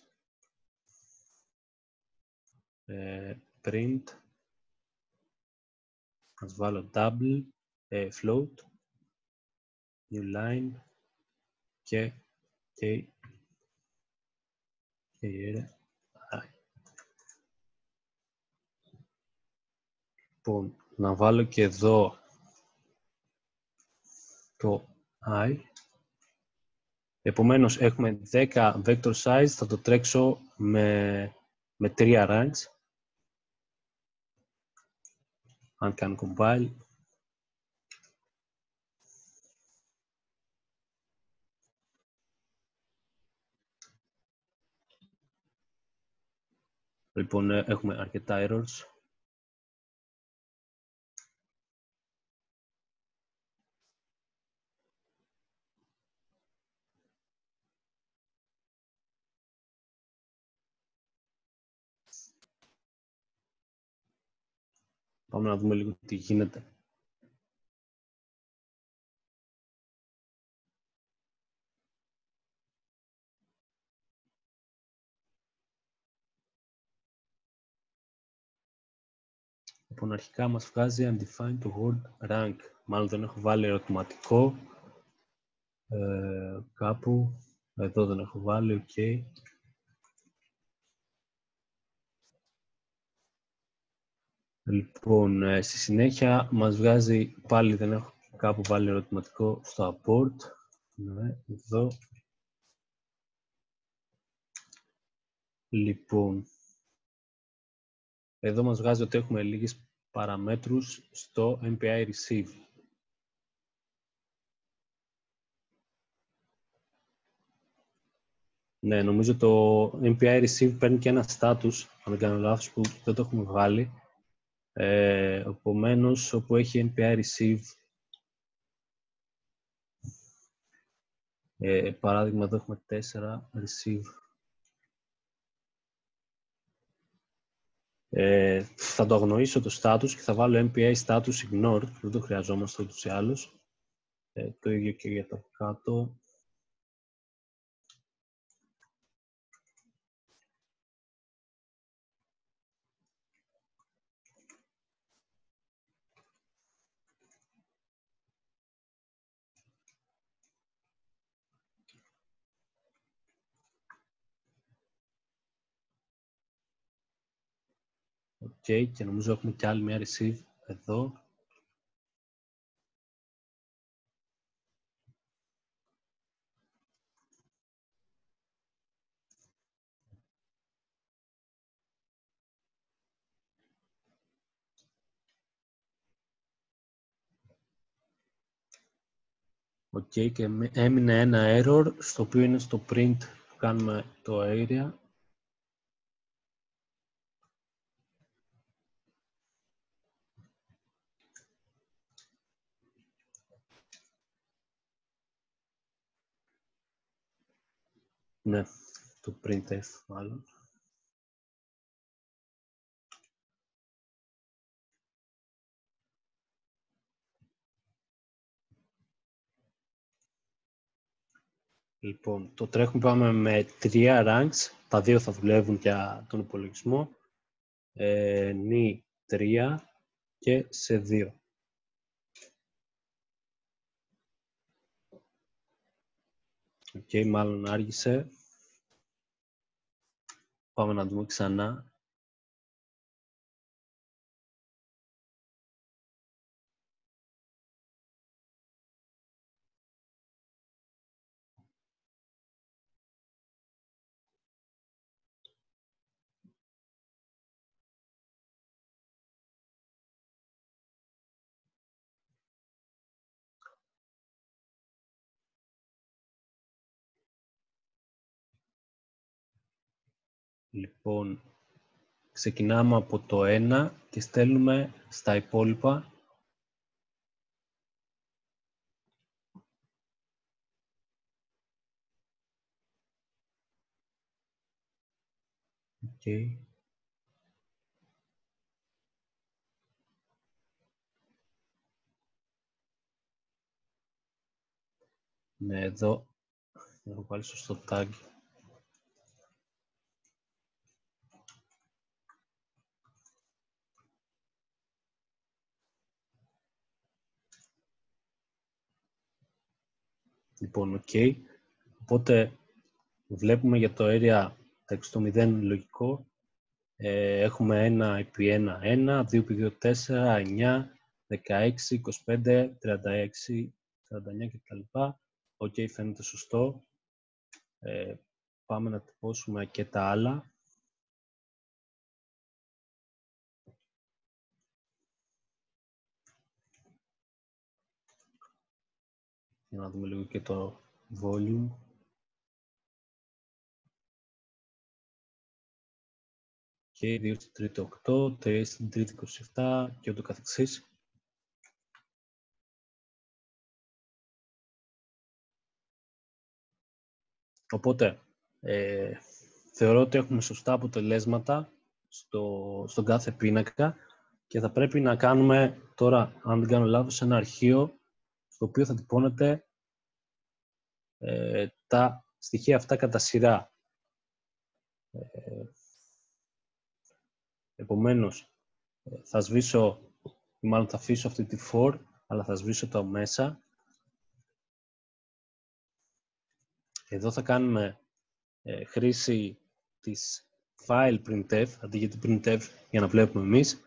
Speaker 1: Ε, print. Ας βάλω double, ε, float. new line και k k λοιπόν, να βάλω και εδώ το i. Επομένως, έχουμε δέκα vector size, θα το τρέξω με, με τρία ranks. Αν κάνω compile. Λοιπόν, έχουμε αρκετά errors. Πάμε να δούμε λίγο τι γίνεται. Λοιπόν, αρχικά μας βγάζει undefined to word rank. Μάλλον δεν έχω βάλει ερωτηματικό. Ε, κάπου. Εδώ δεν έχω βάλει, ok. Λοιπόν, στη συνέχεια μας βγάζει, πάλι δεν έχω κάπου βάλει ερωτηματικό στο abort. Ναι, εδώ. Λοιπόν, εδώ μας βγάζει ότι έχουμε λίγες παραμέτρους στο εμ πι άι receive. Ναι, νομίζω το εμ πι άι receive παίρνει και ένα status, αν δεν κάνω λάθος, που δεν το έχουμε βάλει. Ε, επομένως, όπου έχει εμ πι άι receive, ε, παράδειγμα, εδώ έχουμε τέσσερα receive. Ε, θα το αγνοήσω το status και θα βάλω εμ πι άι status ignored, δεν το χρειαζόμαστε ούτως ή άλλως. Ε, το ίδιο και για τα κάτω. Οκ, okay, και νομίζω έχουμε και άλλη μια receive εδώ. Οκ, okay, και έμεινε ένα error, στο οποίο είναι στο print που κάνουμε το area. Ναι, το printf μάλλον. Λοιπόν, το τρέχουμε πάμε με τρία ranks. Τα δύο θα δουλεύουν για τον υπολογισμό. Ε, νι τρία και σε δύο. Οκ, okay, μάλλον άργησε. Πάμε να δούμε ξανά. Λοιπόν, ξεκινάμε από το ένα και στέλνουμε στα υπόλοιπα. Okay. Ναι, εδώ έχω βάλει σωστό tag. Λοιπόν, ok. Οπότε βλέπουμε για το area το μηδέν λογικό. Ε, έχουμε ένα επί ένα, ένα, δύο επί δύο, τέσσερα, εννιά, δεκαέξι, είκοσι πέντε, τριάντα έξι, σαράντα εννιά κτλ. Οκ, okay, φαίνεται σωστό. Ε, πάμε να τυπώσουμε και τα άλλα. Για να δούμε λίγο και το volume. Και δύο στην τρίτη οκτώ, τρία στην τρίτη είκοσι επτά και ούτω καθεξής. Οπότε, ε, θεωρώ ότι έχουμε σωστά αποτελέσματα στο, στον κάθε πίνακα και θα πρέπει να κάνουμε τώρα, αν δεν κάνω λάθος, ένα αρχείο στο οποίο θα τυπώνεται ε, τα στοιχεία αυτά κατά σειρά. Ε, επομένως, θα σβήσω, ή μάλλον θα αφήσω αυτή τη for, αλλά θα σβήσω το μέσα. Εδώ θα κάνουμε ε, χρήση της file printf, αντί για την printf για να βλέπουμε εμείς.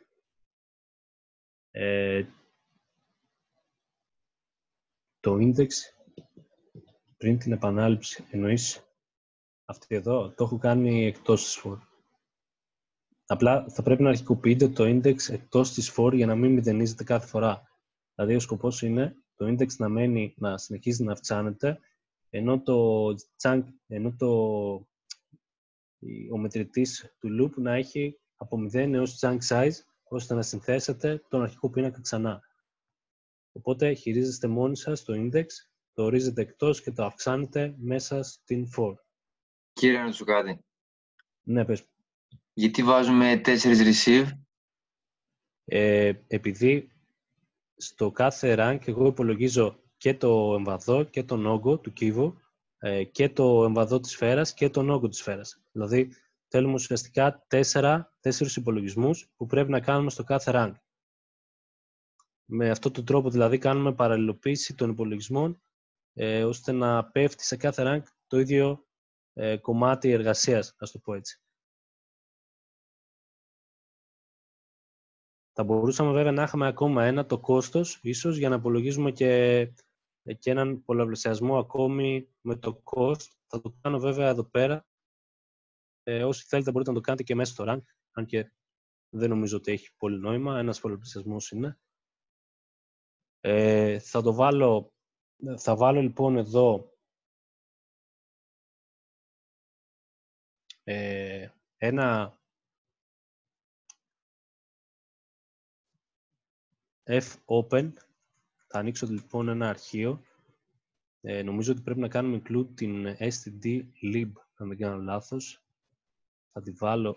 Speaker 1: Ε, το index, πριν την επανάληψη, εννοείς αυτή εδώ, το έχω κάνει εκτός της for. Απλά θα πρέπει να αρχικοποιείτε το index εκτός της for για να μην μηδενίζετε κάθε φορά. Δηλαδή ο σκοπός είναι το index να, μένει, να συνεχίζει να αυξάνεται, ενώ το chunk, ενώ το, ο μετρητής του loop να έχει από μηδέν έως chunk size, ώστε να συνθέσετε τον αρχικό πίνακα ξανά. Οπότε χειρίζεστε μόνοι σας το index, το ορίζετε εκτός και το αυξάνετε μέσα στην for.
Speaker 2: Κύριε, να σου κάτι.
Speaker 1: Ναι, πες.
Speaker 2: Γιατί βάζουμε τέσσερις receive?
Speaker 1: Ε, επειδή στο κάθε rank εγώ υπολογίζω και το εμβαδό και τον όγκο του κύβου ε, και το εμβαδό της σφαίρας και τον όγκο της σφαίρας. Δηλαδή θέλουμε ουσιαστικά τέσσερα, τέσσερις υπολογισμούς που πρέπει να κάνουμε στο κάθε rank. Με αυτόν τον τρόπο δηλαδή κάνουμε παραλληλοποίηση των υπολογισμών ε, ώστε να πέφτει σε κάθε rank το ίδιο ε, κομμάτι εργασίας, ας το πω έτσι. Θα μπορούσαμε βέβαια να είχαμε ακόμα ένα το κόστος, ίσως, για να υπολογίζουμε και, και έναν πολλαπλασιασμό ακόμη με το cost. Θα το κάνω βέβαια εδώ πέρα. Ε, όσοι θέλετε μπορείτε να το κάνετε και μέσα στο rank, αν και δεν νομίζω ότι έχει πολύ νόημα. Ένας πολλαπλασιασμός είναι. Ε, θα το βάλω, θα βάλω λοιπόν εδώ ε, ένα fopen. Θα ανοίξω λοιπόν ένα αρχείο. Ε, νομίζω ότι πρέπει να κάνουμε include την std.lib, αν δεν κάνω λάθος. Θα τη βάλω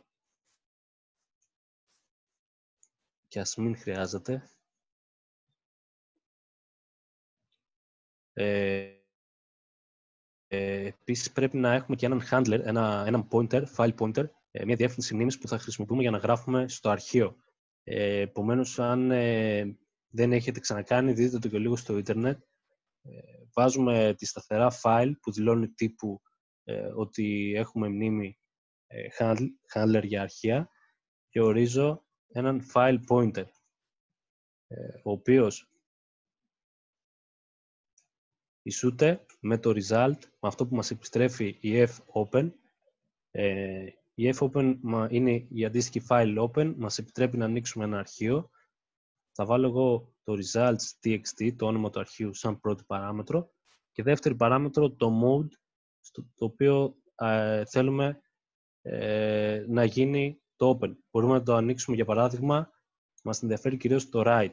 Speaker 1: και ας μην χρειάζεται. Ε, ε, επίσης πρέπει να έχουμε και έναν handler, ένα, έναν pointer, file pointer, ε, μια διεύθυνση μνήμης που θα χρησιμοποιούμε για να γράφουμε στο αρχείο. Ε, επομένως, αν ε, δεν έχετε ξανακάνει, δείτε το και λίγο στο ίντερνετ. Ε, βάζουμε τη σταθερά file που δηλώνει τύπου ε, ότι έχουμε μνήμη ε, handler για αρχεία και ορίζω έναν file pointer, ε, ο οποίος ισούται με το result, με αυτό που μας επιστρέφει η fopen. Ε, η fopen είναι η αντίστοιχη file open, μας επιτρέπει να ανοίξουμε ένα αρχείο. Θα βάλω εγώ το results.txt, το όνομα του αρχείου, σαν πρώτη παράμετρο και δεύτερη παράμετρο το mode, στο, το οποίο ε, θέλουμε ε, να γίνει το open. Μπορούμε να το ανοίξουμε, για παράδειγμα, μας ενδιαφέρει κυρίως το write.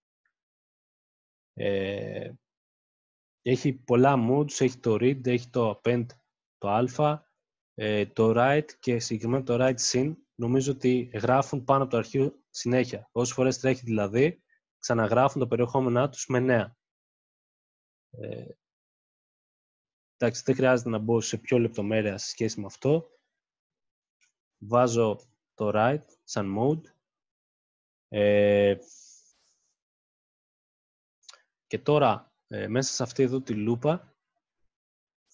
Speaker 1: Ε, έχει πολλά modes, έχει το read, έχει το append, το alpha, ε, το write και συγκεκριμένα το write sin. Νομίζω ότι γράφουν πάνω από το αρχείο συνέχεια. Όσες φορές τρέχει δηλαδή, ξαναγράφουν το περιεχόμενά τους με νέα. Ε, εντάξει, δεν χρειάζεται να μπω σε πιο λεπτομέρεια σε σχέση με αυτό. Βάζω το write σαν mode. Ε, και τώρα, ε, μέσα σε αυτή εδώ τη λούπα,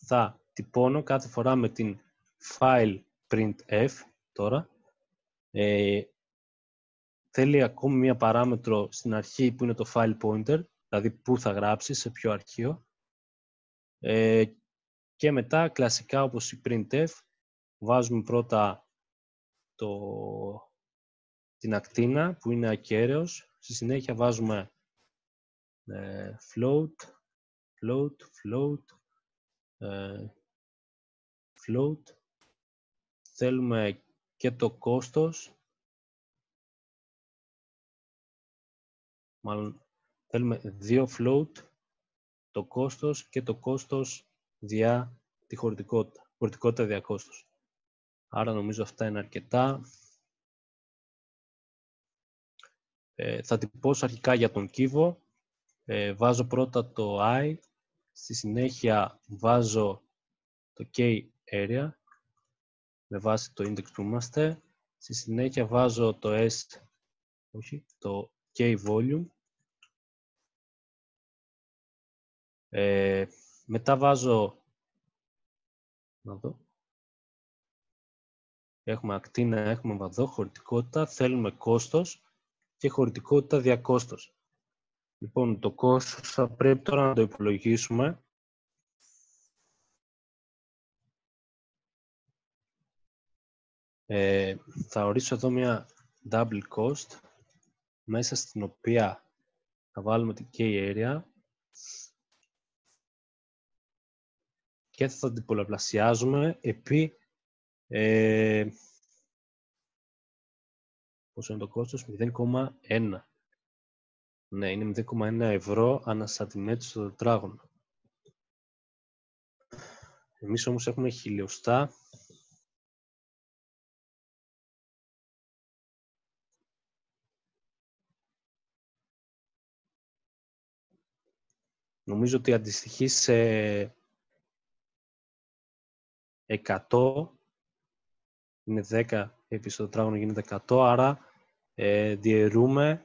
Speaker 1: θα τυπώνω κάθε φορά με την file printf τώρα. Ε, θέλει ακόμη μία παράμετρο στην αρχή που είναι το file pointer, δηλαδή πού θα γράψει, σε ποιο αρχείο. Ε, και μετά, κλασικά όπως η printf, βάζουμε πρώτα το, την ακτίνα που είναι ακέραιος. Στη συνέχεια βάζουμε ε, float, float, float, ε, float. Θέλουμε και το κόστος. Μάλλον θέλουμε δύο float, το κόστος και το κόστος διά τη χωρητικότητα. Χωρητικότητα διά κόστος. Άρα νομίζω αυτά είναι αρκετά. Ε, θα τυπώσω αρχικά για τον κύβο. Ε, βάζω πρώτα το I. Στη συνέχεια βάζω το K area με βάση το index που είμαστε. Στη συνέχεια βάζω το S, όχι, το K volume. Ε, μετά βάζω, να δω, έχουμε ακτίνα, έχουμε βαδό, χωρητικότητα, θέλουμε κόστος και χωρητικότητα δια κόστος. Λοιπόν, το κόστος θα πρέπει τώρα να το υπολογίσουμε. Ε, θα ορίσω εδώ μια double cost, μέσα στην οποία θα βάλουμε την K area και θα την πολλαπλασιάζουμε επί ε, πόσο είναι το κόστος, μηδέν κόμμα ένα. Ναι, είναι μηδέν κόμμα ένα ευρώ ανά σαντιμέτρο στο τετράγωνο. Εμείς όμως έχουμε χιλιοστά. Νομίζω ότι αντιστοιχεί σε εκατό. Είναι δέκα επί στο τετράγωνο γίνεται εκατό, άρα ε, διαιρούμε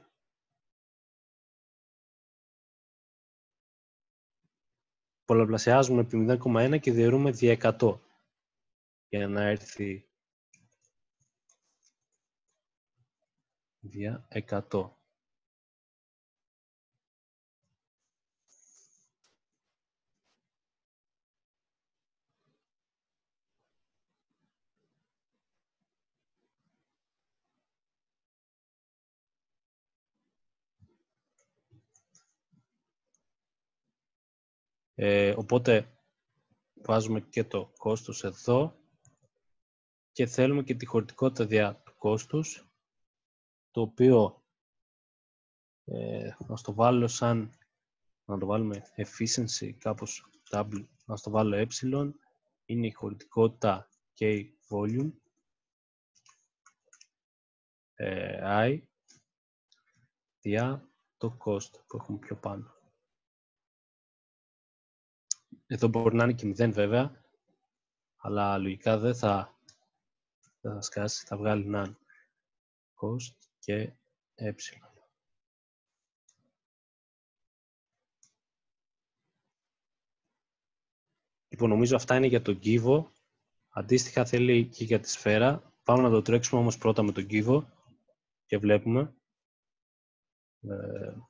Speaker 1: πολλαπλασιάζουμε επί μηδέν κόμμα ένα και διαιρούμε δια εκατό για να έρθει δια εκατό. Ε, οπότε βάζουμε και το κόστος εδώ και θέλουμε και τη χωρητικότητα δια του κόστους, το οποίο ε, να το βάλω σαν, να το βάλουμε efficiency, κάπως double, να το βάλω ε, είναι η χωρητικότητα K volume, ε, I, δια το cost που έχουμε πιο πάνω. Εδώ μπορεί να είναι και μηδέν βέβαια, αλλά λογικά δεν θα, δεν θα σκάσει, θα βγάλει να είναι cost και ε. Λοιπόν, νομίζω αυτά είναι για τον κύβο. Αντίστοιχα θέλει και για τη σφαίρα. Πάμε να το τρέξουμε όμως πρώτα με τον κύβο και βλέπουμε. Ε,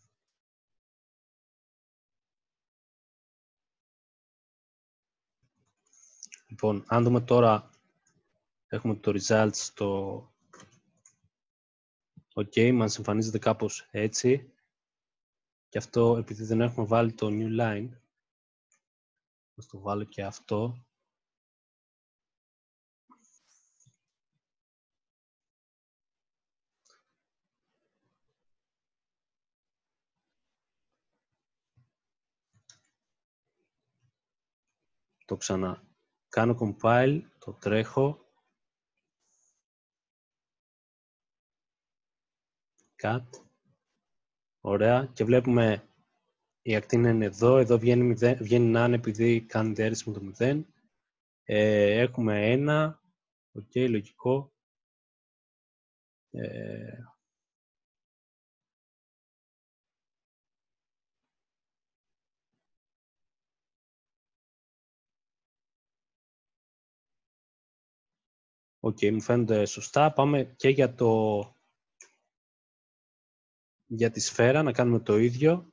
Speaker 1: λοιπόν, αν δούμε τώρα, έχουμε το results στο OK, μας εμφανίζεται κάπως έτσι. Και αυτό επειδή δεν έχουμε βάλει το new line, θα το βάλω και αυτό. Το ξανά κάνω compile, το τρέχω. Cut. Ωραία. Και βλέπουμε η ακτίνα είναι εδώ. Εδώ βγαίνει, μηδέν, βγαίνει none επειδή κάνει διαίρεση με το μηδέν. Ε, έχουμε ένα. Οκ, okay, λογικό. Ε, Οκ, okay, μου φαίνονται σωστά. Πάμε και για, το... για τη σφαίρα, να κάνουμε το ίδιο.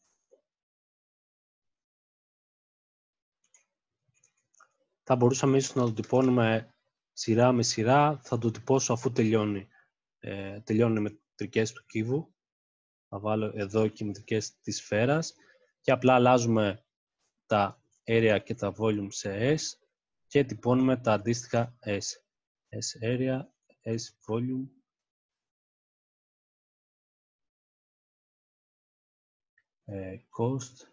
Speaker 1: Θα μπορούσαμε ίσως να το τυπώνουμε σειρά με σειρά. Θα το τυπώσω αφού τελειώνει. Ε, τελειώνουν οι μετρικές του κύβου. Θα βάλω εδώ και οι μετρικές της σφαίρας. Και απλά αλλάζουμε τα area και τα volume σε S και τυπώνουμε τα αντίστοιχα S. S area, S volume. Ε, cost.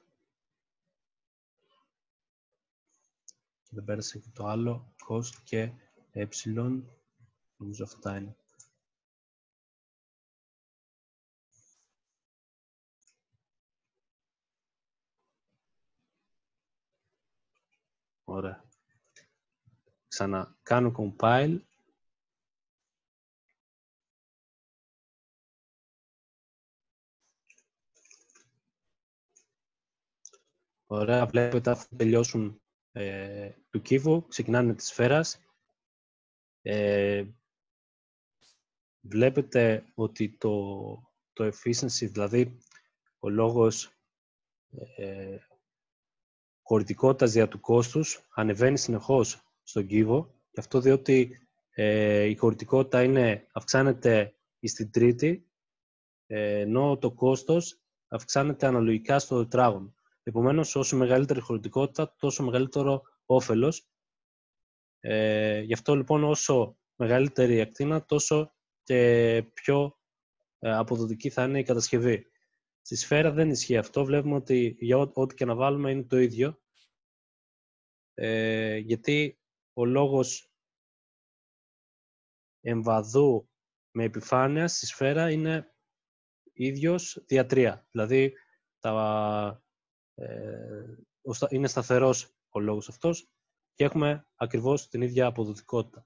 Speaker 1: Και δεν πέρασε και το άλλο. Cost και ε. Νομίζω αυτά είναι. Ωραία. Ξανακάνω compile. Ωραία, βλέπετε αφού τελειώσουν ε, του κύβου, ξεκινάνε τη σφαίρας. Ε, βλέπετε ότι το, το efficiency, δηλαδή ο λόγος ε, χωρητικότητας δια του κόστους, ανεβαίνει συνεχώς στον κύβο. Και αυτό διότι ε, η χωρητικότητα είναι, αυξάνεται στην τρίτη, ε, ενώ το κόστος αυξάνεται αναλογικά στο τετράγωνο. Επομένως, όσο μεγαλύτερη χωρητικότητα, τόσο μεγαλύτερο όφελος. Ε, γι' αυτό λοιπόν όσο μεγαλύτερη η ακτίνα, τόσο και πιο ε, αποδοτική θα είναι η κατασκευή. Στη σφαίρα δεν ισχύει αυτό. Βλέπουμε ότι για ό,τι και να βάλουμε είναι το ίδιο. Ε, γιατί ο λόγος εμβαδού με επιφάνεια στη σφαίρα είναι ίδιος δια τρία. Δηλαδή τα, ε, είναι σταθερός ο λόγος αυτός και έχουμε ακριβώς την ίδια αποδοτικότητα.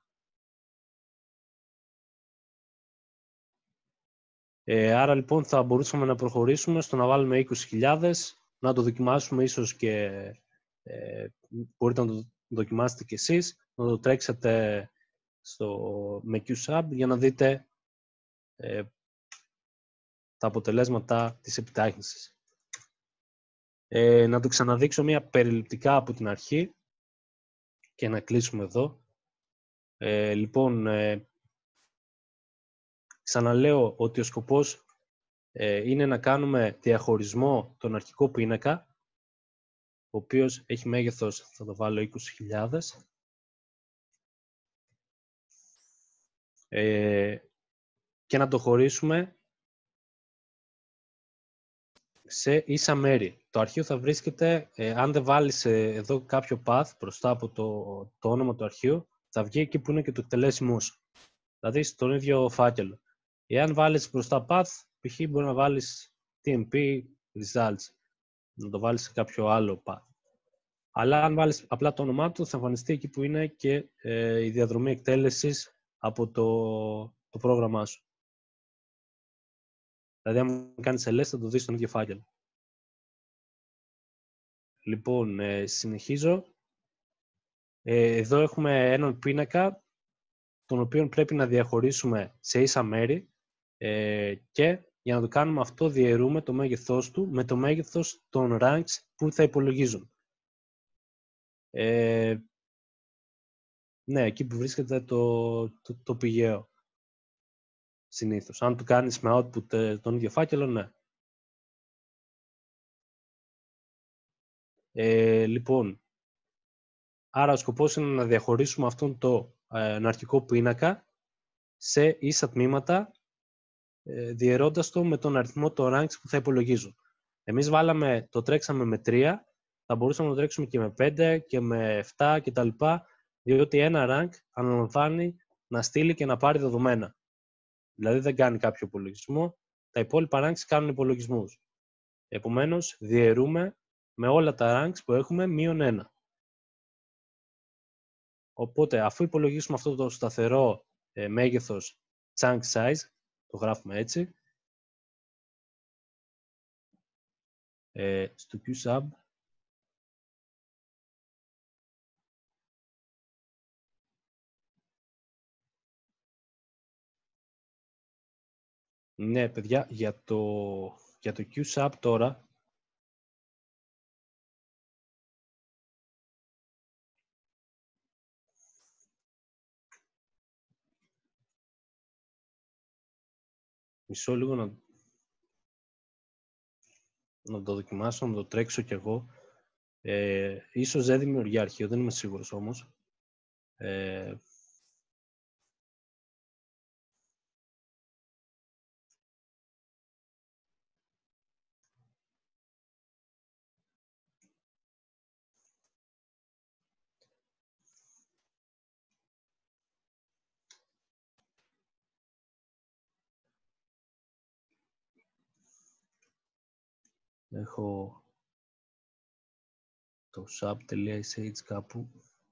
Speaker 1: Ε, άρα λοιπόν θα μπορούσαμε να προχωρήσουμε στο να βάλουμε είκοσι χιλιάδες, να το δοκιμάσουμε ίσως και ε, μπορείτε να το δοκιμάσετε κι εσείς, να το τρέξετε στο, με QSub για να δείτε ε, τα αποτελέσματα της επιτάχυνσης. Ε, να το ξαναδείξω μία περιληπτικά από την αρχή και να κλείσουμε εδώ. Ε, λοιπόν, ε, ξαναλέω ότι ο σκοπός ε, είναι να κάνουμε διαχωρισμό τον αρχικό πίνακα, ο οποίος έχει μέγεθος, θα το βάλω είκοσι χιλιάδες. Ε, και να το χωρίσουμε σε ίσα μέρη. Το αρχείο θα βρίσκεται, ε, αν δεν βάλεις ε, εδώ κάποιο path μπροστά από το, το όνομα του αρχείου, θα βγει εκεί που είναι και το εκτελέσιμό σου. Δηλαδή στον ίδιο φάκελο. Εάν βάλεις μπροστά path, π.χ. μπορεί να βάλεις τι εμ πι results, να το βάλεις σε κάποιο άλλο path. Αλλά αν βάλεις απλά το όνομά του, θα εμφανιστεί εκεί που είναι και ε, η διαδρομή εκτέλεσης από το, το πρόγραμμά σου. Δηλαδή, αν κάνεις select, θα το δεις στον ίδιο φάκελο. Λοιπόν, ε, συνεχίζω. Ε, εδώ έχουμε έναν πίνακα, τον οποίο πρέπει να διαχωρίσουμε σε ίσα μέρη ε, και για να το κάνουμε αυτό διαιρούμε το μέγεθός του με το μέγεθος των ranks που θα υπολογίζουν. Ε, ναι, εκεί που βρίσκεται το, το, το πηγαίο. Συνήθως. Αν το κάνεις με output ε, τον ίδιο φάκελο, ναι. Ε, λοιπόν, άρα ο σκοπός είναι να διαχωρίσουμε αυτόν το ε, αρχικό πίνακα σε ίσα τμήματα, ε, διαιρώντας το με τον αριθμό των ranks που θα υπολογίζουν. Εμείς βάλαμε, το τρέξαμε με τρία, θα μπορούσαμε να το τρέξουμε και με πέντε και με επτά κτλ. Διότι ένα rank αναλαμβάνει να στείλει και να πάρει δεδομένα. Δηλαδή δεν κάνει κάποιο υπολογισμό, τα υπόλοιπα ranks κάνουν υπολογισμούς. Επομένως, διαιρούμε με όλα τα ranks που έχουμε μείον ένα. Οπότε, αφού υπολογίσουμε αυτό το σταθερό ε, μέγεθος chunk size, το γράφουμε έτσι, ε, στο QSub, Ναι, παιδιά, για το, για το QSAP τώρα, μισό λίγο να, να το δοκιμάσω, να το τρέξω κι εγώ. Ε, ίσως δεν δημιουργεί αρχείο, δεν είμαι σίγουρος όμως. Ε, έχω το sub.sh κάπου.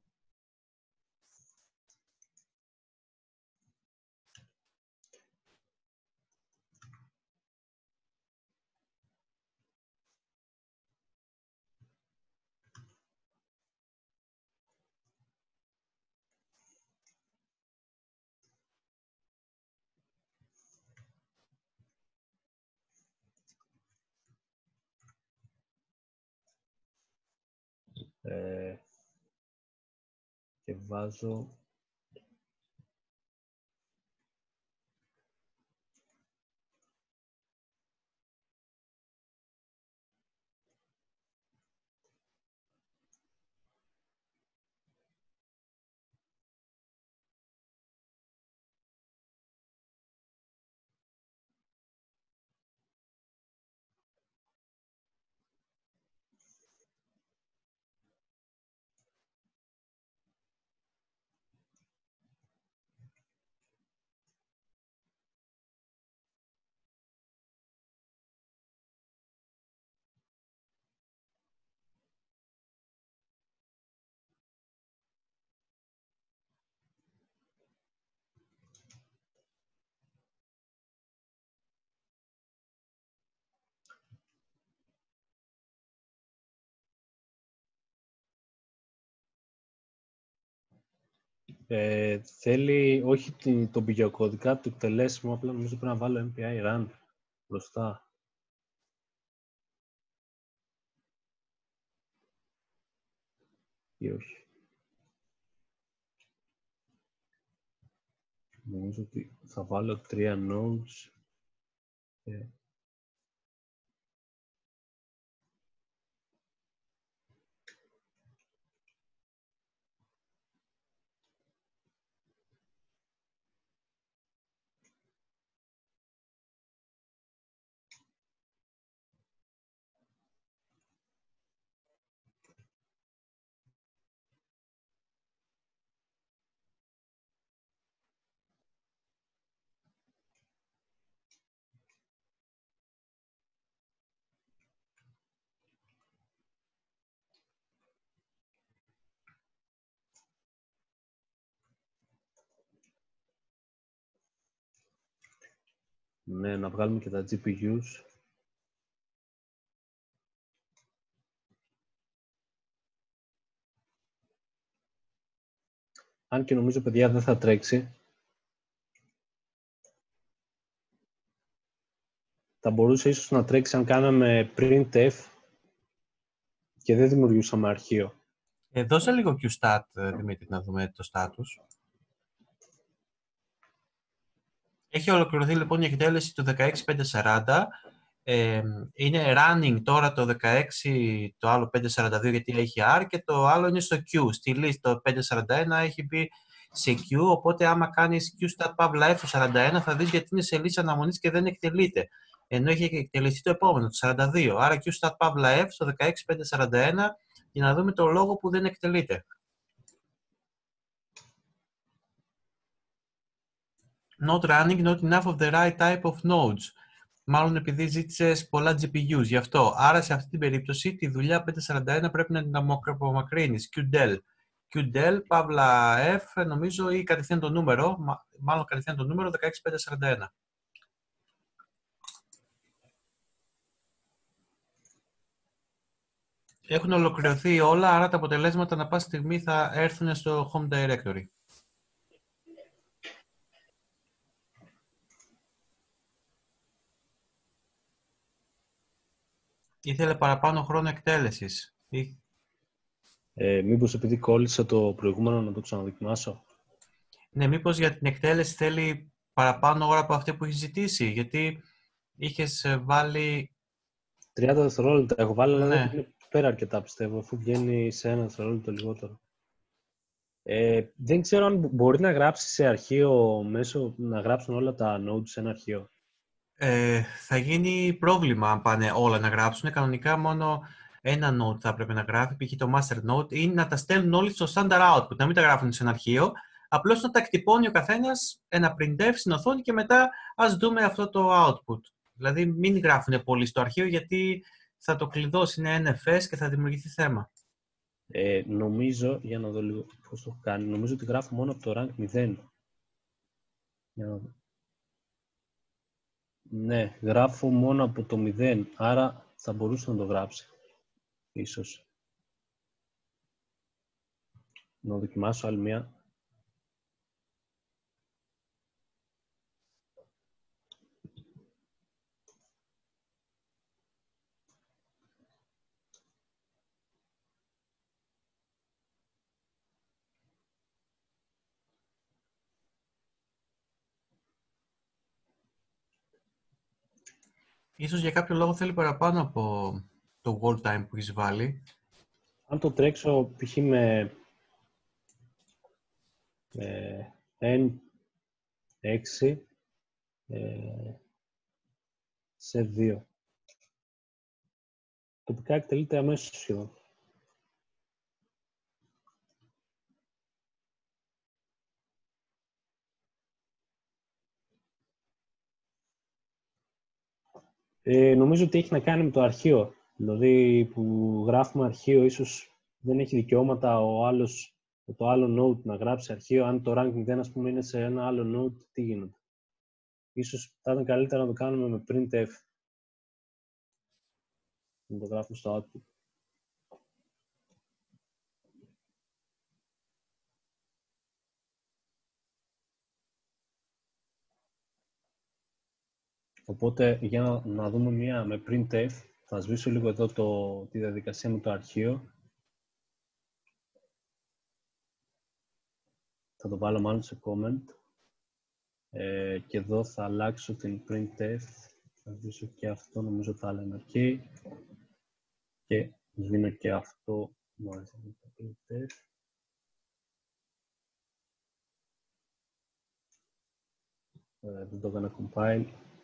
Speaker 1: Ε, και βάζω Ε, θέλει όχι την, τον πηγαιοκώδικα του εκτελέσιμου, απλά νομίζω πρέπει να βάλω εμ πι άι run μπροστά. Ή όχι. Νομίζω ότι θα βάλω τρία nodes. Ε, ναι, να βγάλουμε και τα τζι πι γιους. Αν και νομίζω, παιδιά, δεν θα τρέξει. Θα μπορούσε ίσως να τρέξει αν κάναμε printf και δεν δημιουργούσαμε αρχείο.
Speaker 3: Ε, δώσε λίγο QStat, Δημήτρη, να δούμε το status. Έχει ολοκληρωθεί λοιπόν η εκτέλεση του δεκαέξι χιλιάδες πεντακόσια σαράντα. Ε, είναι running τώρα το δεκαέξι, το άλλο πεντακόσια σαράντα δύο γιατί έχει R και το άλλο είναι στο Q. Στη λίστα το πεντακόσια σαράντα ένα έχει μπει σε Q, οπότε άμα κάνεις QStat Pavla F το σαράντα ένα θα δεις γιατί είναι σε λύση αναμονής και δεν εκτελείται. Ενώ έχει εκτελεστεί το επόμενο, το σαράντα δύο. Άρα QStat Pavla F στο δεκαέξι χιλιάδες πεντακόσια σαράντα ένα για να δούμε το λόγο που δεν εκτελείται. Not running, not enough of the right type of nodes. Μάλλον επειδή ζήτησες πολλά τζι πι γιους, γι' αυτό. Άρα σε αυτή την περίπτωση τη δουλειά πεντακόσια σαράντα ένα πρέπει να την απομακρύνεις. QDel. QDel, Pavla F, νομίζω, ή κατευθείαν το νούμερο, μάλλον κατευθείαν το νούμερο δεκαέξι χιλιάδες πεντακόσια σαράντα ένα. Έχουν ολοκληρωθεί όλα, άρα τα αποτελέσματα ανά πάση στιγμή θα έρθουν στο Home Directory. ήθελε παραπάνω χρόνο εκτέλεσης. Ή-
Speaker 1: Ε, μήπως επειδή κόλλησε το προηγούμενο να το ξαναδοκιμάσω.
Speaker 3: Ναι, μήπως για την εκτέλεση θέλει παραπάνω ώρα από αυτή που έχει ζητήσει, γιατί είχες ε, βάλει...
Speaker 1: τριάντα δευτερόλεπτα έχω βάλει, αλλά
Speaker 3: Ναι.
Speaker 1: είναι πέρα αρκετά πιστεύω, αφού βγαίνει σε ένα δευτερόλεπτο λιγότερο. Ε, δεν ξέρω αν μπορεί να γράψει σε αρχείο μέσω, να γράψουν όλα τα nodes σε ένα αρχείο.
Speaker 3: Ε, θα γίνει πρόβλημα αν πάνε όλα να γράψουν. Κανονικά μόνο ένα node θα έπρεπε να γράφει, π.χ. το master node, ή να τα στέλνουν όλοι στο standard output, να μην τα γράφουν σε ένα αρχείο. Απλώς να τα εκτυπώνει ο καθένας, ένα printf στην οθόνη και μετά ας δούμε αυτό το output. Δηλαδή μην γράφουν πολύ στο αρχείο γιατί θα το κλειδώσει, είναι εν εφ ες και θα δημιουργηθεί θέμα.
Speaker 1: Ε, νομίζω, για να δω λίγο πώς το έχω κάνει, νομίζω ότι γράφω μόνο από το rank μηδέν. Για να δω. Ναι, γράφω μόνο από το μηδέν, άρα θα μπορούσε να το γράψει. Ίσως. Να δοκιμάσω άλλη μία.
Speaker 3: Ίσως για κάποιο λόγο θέλει παραπάνω από το wall time που έχεις βάλει.
Speaker 1: Αν το τρέξω π.χ. με, με εν έξι ε, σε δύο. Τοπικά εκτελείται αμέσως σχεδόν. Ε, νομίζω ότι έχει να κάνει με το αρχείο. Δηλαδή που γράφουμε αρχείο, ίσως δεν έχει δικαιώματα ο άλλος, το άλλο node να γράψει αρχείο. Αν το rank μηδέν, ας πούμε, είναι σε ένα άλλο node, τι γίνεται. Ίσως θα ήταν καλύτερα να το κάνουμε με printf. Να το γράφουμε στο output. Οπότε, για να, να δούμε μία με printf, θα σβήσω λίγο εδώ το, τη διαδικασία με το αρχείο. Θα το βάλω μάλλον σε comment. Ε, και εδώ θα αλλάξω την printf. Θα σβήσω και αυτό, νομίζω θα άλλα αρχή. Και σβήνω και αυτό μαζί με το printf. Ε, δεν το έκανα compile.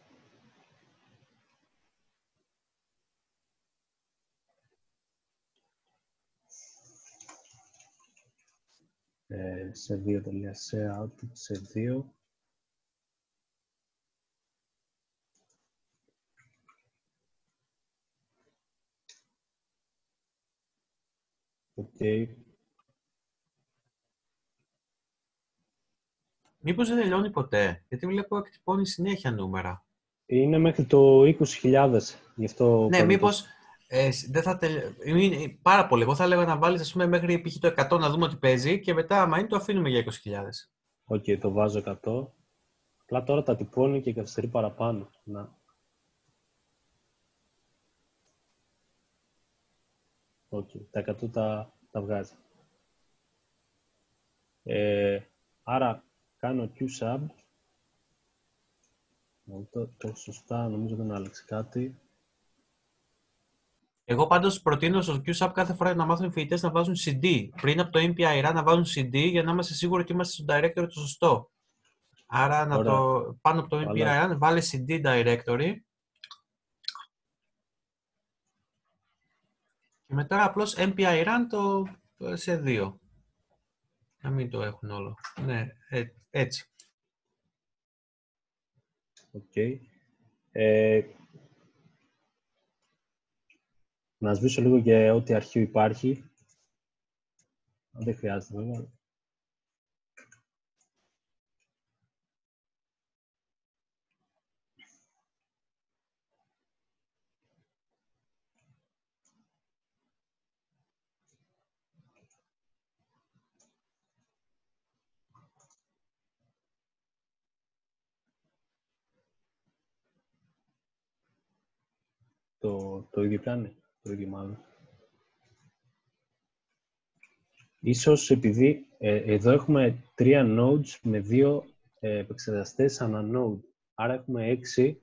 Speaker 1: Ε, σε δύο τελεία σε output σε δύο. Okay.
Speaker 3: Μήπως δεν τελειώνει ποτέ, γιατί βλέπω εκτυπώνει συνέχεια νούμερα.
Speaker 1: Είναι μέχρι το είκοσι χιλιάδες, γι' αυτό
Speaker 3: Ναι,
Speaker 1: παίρνει
Speaker 3: μήπως
Speaker 1: τόσο.
Speaker 3: ε, δεν θα τελειώσει. Είναι πάρα πολύ. Εγώ θα έλεγα να βάλεις, ας πούμε, μέχρι π.χ. το εκατό να δούμε ότι παίζει και μετά, άμα είναι, το αφήνουμε για είκοσι χιλιάδες.
Speaker 1: Οκ, okay, το βάζω εκατό. Απλά τώρα τα τυπώνει και καθυστερεί παραπάνω. Να. Οκ, okay, τα εκατό τα, τα βγάζει. Ε, άρα κάνω Q-sub. Το, το έχω σωστά, νομίζω δεν άλλαξε κάτι.
Speaker 3: Εγώ πάντως προτείνω στο Q-Sub κάθε φορά να μάθουν οι φοιτητές να βάζουν σι ντι. Πριν από το εμ πι άι ραν να βάζουν σι ντι για να είμαστε σίγουροι ότι είμαστε στο directory το σωστό. Άρα να το, πάνω από το εμ πι άι ραν βάλει σι ντι directory και μετά απλώς εμ πι άι ραν το σε δύο. Να μην το έχουν όλο. Ναι, ε, έτσι.
Speaker 1: Οκ. Okay. Ε, να σβήσω λίγο για ό,τι αρχείο υπάρχει. Αν δεν χρειάζεται βέβαια. το, το ίδιο κάνει, το ίδιο μάλλον. Ίσως επειδή ε, εδώ έχουμε τρία nodes με δύο ε, επεξεργαστές ανά node. Άρα έχουμε έξι.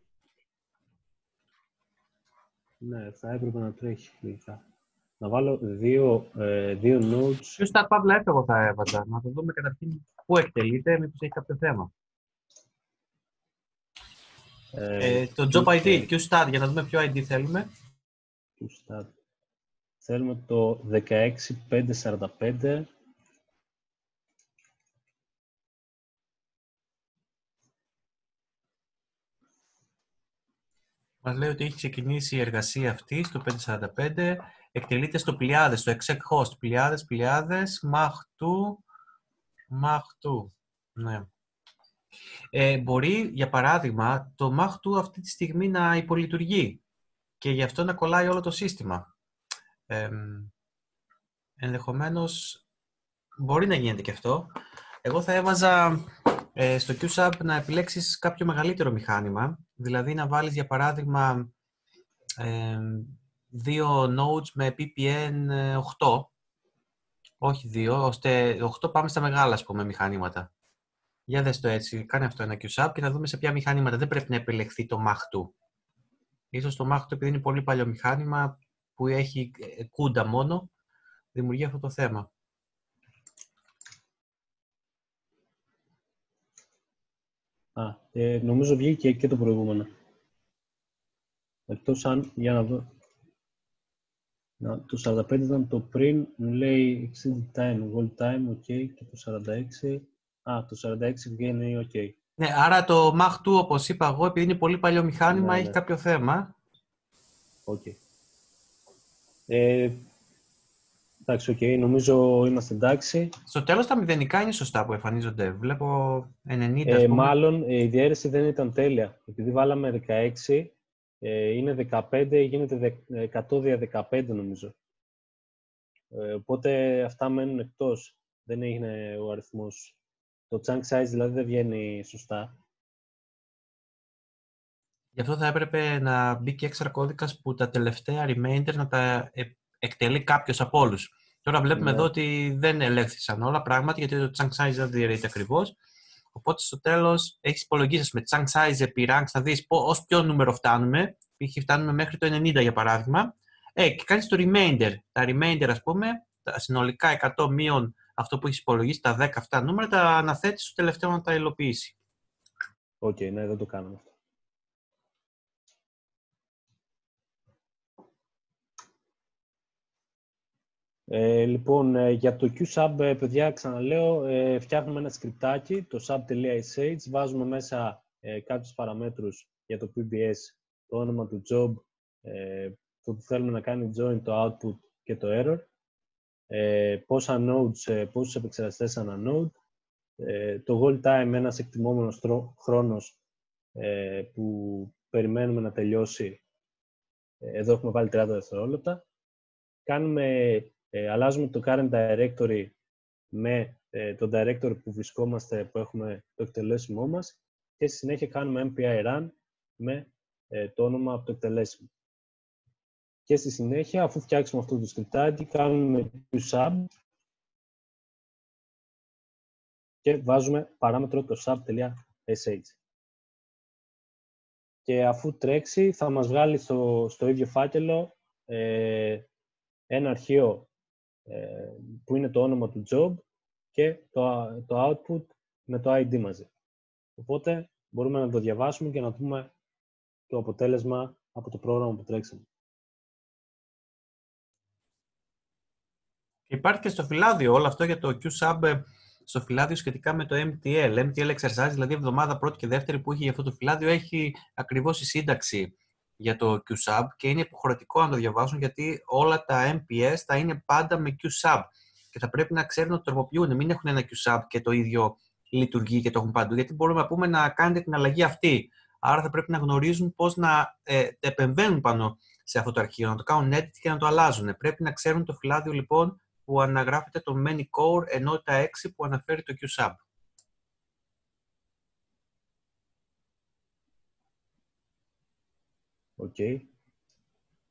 Speaker 1: Ναι, θα έπρεπε να τρέχει λογικά. Να βάλω δύο, ε, δύο nodes.
Speaker 3: Ποιο στα Παύλα F εγώ θα έβαζα. Να το δούμε καταρχήν πού εκτελείται, μήπως έχει κάποιο θέμα.
Speaker 1: Ε,
Speaker 3: Ε, το job άι ντι,
Speaker 1: ε,
Speaker 3: Q-Start, για να δούμε ποιο άι ντι θέλουμε.
Speaker 1: Q-Start. Θέλουμε το δεκαέξι πεντακόσια σαράντα πέντε.
Speaker 3: Μας λέει ότι έχει ξεκινήσει η εργασία αυτή στο πεντακόσια σαράντα πέντε. Εκτελείται στο πλειάδες, στο exec host. Πλειάδες, πλειάδες, μαχ δύο, μαχ δύο. Ναι. Ε, μπορεί, για παράδειγμα, το μαχ δύο αυτή τη στιγμή να υπολειτουργεί και γι' αυτό να κολλάει όλο το σύστημα. Ε, ενδεχομένως, μπορεί να γίνεται και αυτό. Εγώ θα έβαζα ε, στο Q-Sub να επιλέξεις κάποιο μεγαλύτερο μηχάνημα, δηλαδή να βάλεις, για παράδειγμα, ε, δύο nodes με πι πι εν οκτώ, όχι δύο, ώστε οκτώ πάμε στα μεγάλα, ας πούμε, μηχανήματα. Για δες το έτσι, κάνε αυτό ένα Q-Sub και να δούμε σε ποια μηχανήματα δεν πρέπει να επιλεχθεί το μαχ δύο. Ίσως το μαχ δύο, επειδή είναι πολύ παλιό μηχάνημα που έχει κούντα μόνο, δημιουργεί αυτό το θέμα.
Speaker 1: Α, ε, νομίζω βγήκε και το προηγούμενο. Εκτός αν, για να δω. Να, το σαράντα πέντε ήταν το πριν, μου λέει extended time, hold time, ok, και το σαράντα έξι, α, το σαράντα έξι βγαίνει ok.
Speaker 3: Ναι, άρα το μαχ δύο, όπως είπα εγώ, επειδή είναι πολύ παλιό μηχάνημα,
Speaker 1: Ναι,
Speaker 3: έχει
Speaker 1: ναι.
Speaker 3: κάποιο θέμα.
Speaker 1: Okay. Ε, εντάξει, οκ, okay, νομίζω είμαστε εντάξει.
Speaker 3: Στο τέλος τα μηδενικά είναι σωστά που εμφανίζονται. Βλέπω ενενήντα,
Speaker 1: Ε,
Speaker 3: ας πούμε.
Speaker 1: μάλλον ε, η διαίρεση δεν ήταν τέλεια. Επειδή βάλαμε δεκαέξι, ε, είναι δεκαπέντε, γίνεται εκατό δια δεκαπέντε νομίζω. Ε, οπότε αυτά μένουν εκτός. Δεν έγινε ο αριθμός. Το chunk size δηλαδή δεν βγαίνει σωστά.
Speaker 3: Γι' αυτό θα έπρεπε να μπει και έξτρα κώδικας που τα τελευταία remainder να τα ε, εκτελεί κάποιος από όλους. Τώρα βλέπουμε
Speaker 1: Ναι.
Speaker 3: εδώ ότι δεν ελέγχθησαν όλα πράγματι, γιατί το chunk size δεν διαιρείται ακριβώς. Οπότε στο τέλος έχεις υπολογίσει με chunk size επί ranks να δεις ως ποιο νούμερο φτάνουμε. Π.χ. φτάνουμε μέχρι το ενενήντα για παράδειγμα. Ε, και κάνεις το remainder. Τα remainder, ας πούμε, τα συνολικά εκατό μείον αυτό που έχεις υπολογίσει, τα δέκα αυτά νούμερα, τα αναθέτεις στο τελευταίο να τα υλοποιήσει.
Speaker 1: Οκ, okay, ναι, δεν το κάνουμε αυτό. Ε, λοιπόν, ε, για το Q-Sub, ε, παιδιά, ξαναλέω, ε, φτιάχνουμε ένα σκριπτάκι, το sub.sh, βάζουμε μέσα ε, κάποιους παραμέτρους για το πι μπι ες, το όνομα του job, ε, το που θέλουμε να κάνει join, το output και το error, ε, πόσα nodes, ε, πόσους επεξεργαστές ανά node, ε, το hold time, ένας εκτιμόμενος χρόνος ε, που περιμένουμε να τελειώσει, ε, εδώ έχουμε βάλει τριάντα δευτερόλεπτα. Κάνουμε, ε, αλλάζουμε το current directory με ε, το directory που βρισκόμαστε, που έχουμε το εκτελέσιμό μας και στη συνέχεια κάνουμε mpi run με ε, το όνομα από το εκτελέσιμο. Και στη συνέχεια, αφού φτιάξουμε αυτό το σκριπτάκι, κάνουμε sub και βάζουμε παράμετρο το sub.sh. Και αφού τρέξει, θα μας βγάλει στο, στο ίδιο φάκελο ε, ένα αρχείο ε, που είναι το όνομα του job και το, το output με το άι ντι μαζί. Οπότε μπορούμε να το διαβάσουμε και να δούμε το αποτέλεσμα από το πρόγραμμα που τρέξαμε.
Speaker 3: Υπάρχει και στο φυλάδιο όλο αυτό για το Q-Sub, στο φυλάδιο σχετικά με το εμ τι ελ. εμ τι ελ exercise, δηλαδή εβδομάδα πρώτη και δεύτερη που έχει για αυτό το φυλάδιο, έχει ακριβώς η σύνταξη για το Q-Sub και είναι υποχρεωτικό να το διαβάσουν, γιατί όλα τα εμ πι ες θα είναι πάντα με Q-Sub και θα πρέπει να ξέρουν ότι το τροποποιούν, μην έχουν ένα Q-Sub και το ίδιο λειτουργεί και το έχουν παντού, γιατί μπορούμε να πούμε να κάνετε την αλλαγή αυτή. Άρα θα πρέπει να γνωρίζουν πώς να ε, επεμβαίνουν πάνω σε αυτό το αρχείο, να το κάνουν edit και να το αλλάζουν. Πρέπει να ξέρουν το φυλάδιο λοιπόν που αναγράφεται το many core ενότητα έξι που αναφέρει το Q-Sub.
Speaker 1: Okay.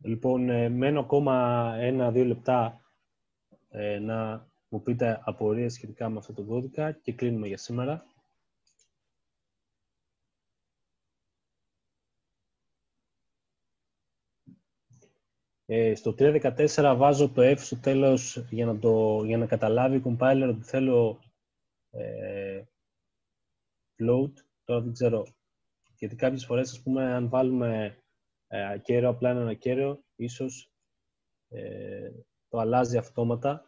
Speaker 1: Λοιπόν, ε, μένω ακόμα ένα-δύο λεπτά ε, να μου πείτε απορίες σχετικά με αυτό το κώδικα και κλείνουμε για σήμερα. Ε, στο τρία δεκατέσσερα βάζω το F στο τέλος για να, το, για να καταλάβει ο compiler ότι θέλω ε, float. Τώρα δεν ξέρω, γιατί κάποιες φορές, ας πούμε, αν βάλουμε ε, ακέραιο, απλά έναν ακέραιο, ίσως ε, το αλλάζει αυτόματα.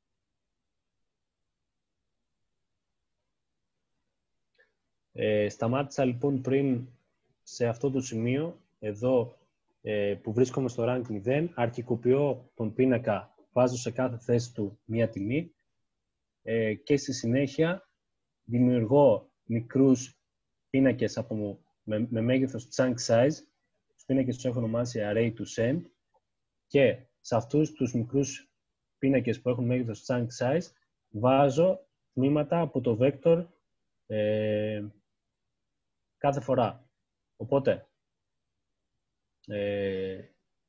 Speaker 1: Ε, σταμάτησα λοιπόν πριν σε αυτό το σημείο, εδώ ε, που βρίσκομαι στο rank μηδέν, αρχικοποιώ τον πίνακα, βάζω σε κάθε θέση του μία τιμή ε, και στη συνέχεια δημιουργώ μικρούς πίνακες από, με, με μέγεθος chunk size. Τους πίνακες τους έχω ονομάσει array to send και σε αυτούς τους μικρούς πίνακες που έχουν μέγεθος chunk size βάζω τμήματα από το vector ε, κάθε φορά. Οπότε, ε,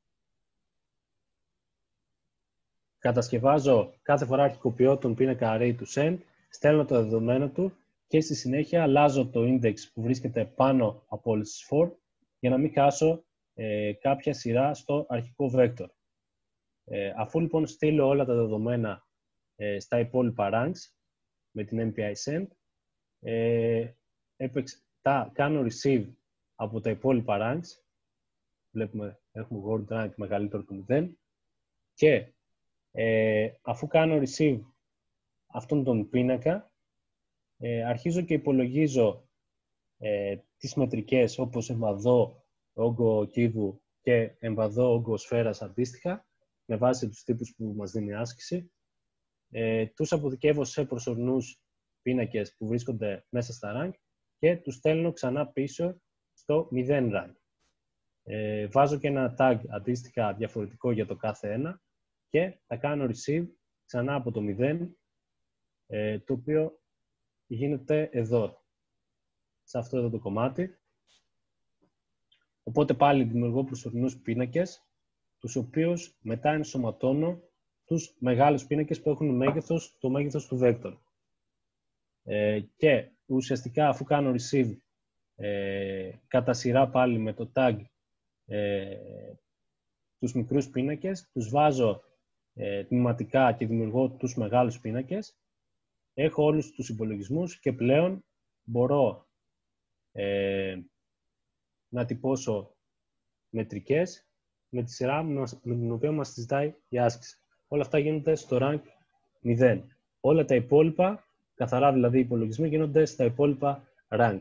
Speaker 1: κατασκευάζω κάθε φορά, αρχικοποιώ τον πίνακα array to send, στέλνω το δεδομένο του και στη συνέχεια αλλάζω το index που βρίσκεται πάνω από όλες τις for για να μην χάσω ε, κάποια σειρά στο αρχικό vector. Ε, αφού λοιπόν στείλω όλα τα δεδομένα ε, στα υπόλοιπα ranks με την εμ πι άι send, ε, έπαιξε, τα κάνω receive από τα υπόλοιπα ranks. Βλέπουμε, έχουμε word rank μεγαλύτερο του μηδέν και ε, αφού κάνω receive αυτόν τον πίνακα, ε, αρχίζω και υπολογίζω ε, τις μετρικές όπως εμβαδό, όγκο κύβου και εμβαδό, όγκο σφαίρας αντίστοιχα, με βάση τους τύπους που μας δίνει η άσκηση. Ε, τους αποθηκεύω σε προσωρινούς πίνακες που βρίσκονται μέσα στα rank και τους στέλνω ξανά πίσω στο μηδέν rank. Ε, βάζω και ένα tag αντίστοιχα διαφορετικό για το κάθε ένα και θα κάνω receive ξανά από το μηδέν, ε, το οποίο γίνεται εδώ, σε αυτό εδώ το κομμάτι. Οπότε πάλι δημιουργώ προσωρινούς πίνακες, τους οποίους μετά ενσωματώνω τους μεγάλους πίνακες που έχουν μέγεθος, το μέγεθος του vector. Ε, και ουσιαστικά αφού κάνω receive ε, κατά σειρά πάλι με το tag ε, τους μικρούς πίνακες, τους βάζω ε, τμηματικά και δημιουργώ τους μεγάλους πίνακες. Έχω όλους τους υπολογισμούς και πλέον μπορώ ε, να τυπώσω μετρικές με τη σειρά με την οποία μας τη ζητάει η άσκηση. Όλα αυτά γίνονται στο rank μηδέν. Όλα τα υπόλοιπα, καθαρά δηλαδή οι υπολογισμοί, γίνονται στα υπόλοιπα ranks.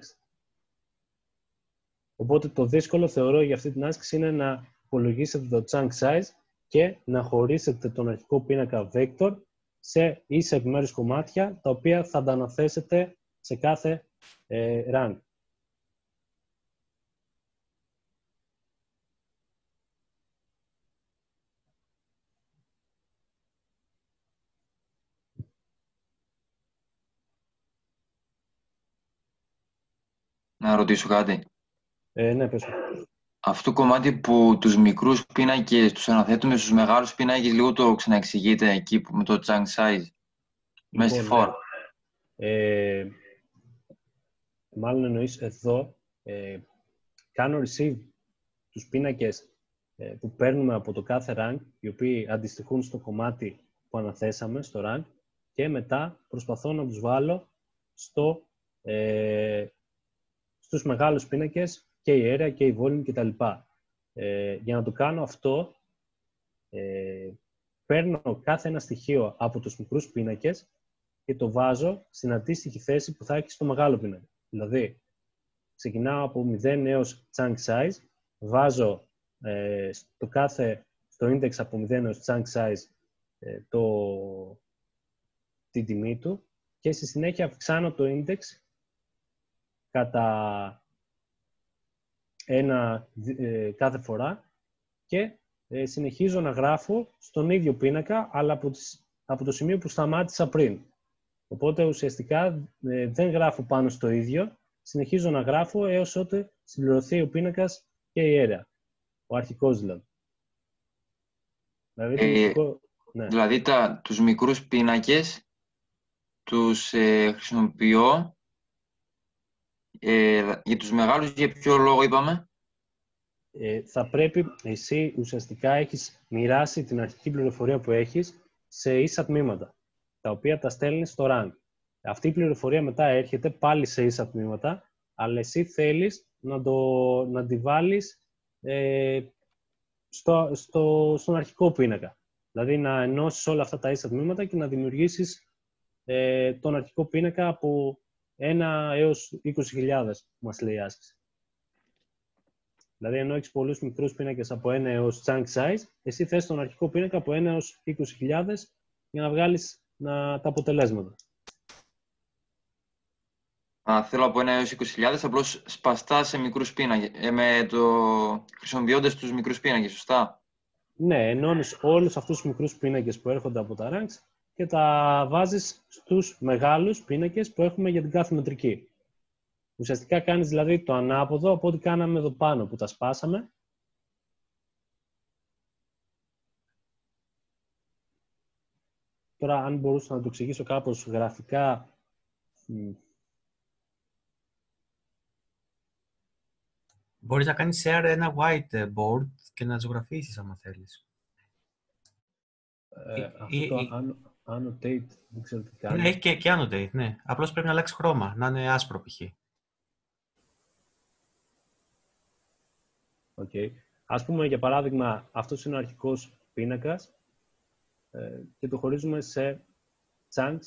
Speaker 1: Οπότε το δύσκολο θεωρώ για αυτή την άσκηση είναι να υπολογίσετε το chunk size και να χωρίσετε τον αρχικό πίνακα vector σε ίσα επιμέρους κομμάτια, τα οποία θα τα αναθέσετε σε κάθε ε, rank.
Speaker 2: Να ρωτήσω κάτι.
Speaker 1: Ε, ναι, πες μου.
Speaker 2: Αυτό το κομμάτι που τους μικρούς πίνακες τους αναθέτουμε στους μεγάλους πίνακες, λίγο το ξαναεξηγείτε εκεί που, με το chunk size, μέσα στη for.
Speaker 1: Ναι. Ε, μάλλον εννοείς εδώ, ε, κάνω receive τους πίνακες ε, που παίρνουμε από το κάθε rank, οι οποίοι αντιστοιχούν στο κομμάτι που αναθέσαμε, στο rank, και μετά προσπαθώ να τους βάλω στο, ε, στους μεγάλους πίνακες και η area και η volume κτλ. Ε, για να το κάνω αυτό, ε, παίρνω κάθε ένα στοιχείο από τους μικρούς πίνακες και το βάζω στην αντίστοιχη θέση που θα έχει στο μεγάλο πίνακα. Δηλαδή, ξεκινάω από μηδέν έως chunk size, βάζω ε, στο κάθε, στο index από μηδέν έως chunk size ε, το, την τιμή του και στη συνέχεια αυξάνω το index κατά ένα ε, κάθε φορά και ε, συνεχίζω να γράφω στον ίδιο πίνακα, αλλά από, τις, από το σημείο που σταμάτησα πριν. Οπότε ουσιαστικά ε, δεν γράφω πάνω στο ίδιο, συνεχίζω να γράφω έως ότου συμπληρωθεί ο πίνακας και η area, ο αρχικός δηλαδή. Δηλαδή, το
Speaker 2: Ε,
Speaker 1: μυστικό... ναι.
Speaker 2: Δηλαδή τα, τους μικρούς πίνακες τους ε, χρησιμοποιώ ε, για τους μεγάλους, για ποιο λόγο είπαμε?
Speaker 1: Ε, θα πρέπει, εσύ ουσιαστικά έχεις μοιράσει την αρχική πληροφορία που έχεις σε ίσα τμήματα, τα οποία τα στέλνεις στο rank. Αυτή η πληροφορία μετά έρχεται πάλι σε ίσα τμήματα, αλλά εσύ θέλεις να, το, να τη βάλεις ε, στο, στο, στον αρχικό πίνακα. Δηλαδή να ενώσεις όλα αυτά τα ίσα τμήματα και να δημιουργήσεις ε, τον αρχικό πίνακα από ένα έως είκοσι χιλιάδες, μας λέει η άσκηση. Δηλαδή, ενώ έχεις πολλούς μικρούς πίνακες από ένα έως chunk size, εσύ θες τον αρχικό πίνακα από ένα έως είκοσι χιλιάδες για να βγάλεις να, τα αποτελέσματα.
Speaker 2: Α, θέλω από ένα έως είκοσι χιλιάδες, απλώς σπαστά σε μικρούς πίνακες, ε, με το... χρησιμοποιώντας τους μικρούς πίνακες, σωστά?
Speaker 1: Ναι, ενώνεις όλους αυτούς τους μικρούς πίνακες που έρχονται από τα ranks και τα βάζεις στους μεγάλους πίνακες που έχουμε για την κάθε μετρική. Ουσιαστικά κάνεις δηλαδή το ανάποδο από ό,τι κάναμε εδώ πάνω που τα σπάσαμε. Τώρα, αν μπορούσα να το εξηγήσω κάπως γραφικά...
Speaker 3: Μπορείς να κάνεις share ένα whiteboard και να ζωγραφίσεις άμα θέλεις.
Speaker 1: Ε,
Speaker 3: Ή-
Speaker 1: αυτό
Speaker 3: ή-
Speaker 1: το
Speaker 3: ή-
Speaker 1: anno- annotate, δεν ξέρω τι κάνει.
Speaker 3: Ναι, έχει και, και annotate, ναι. Απλώς πρέπει να αλλάξει χρώμα, να είναι άσπρο π.χ.
Speaker 1: Okay. Ας πούμε, για παράδειγμα, αυτός είναι ο αρχικός πίνακας ε, και το χωρίζουμε σε chunks,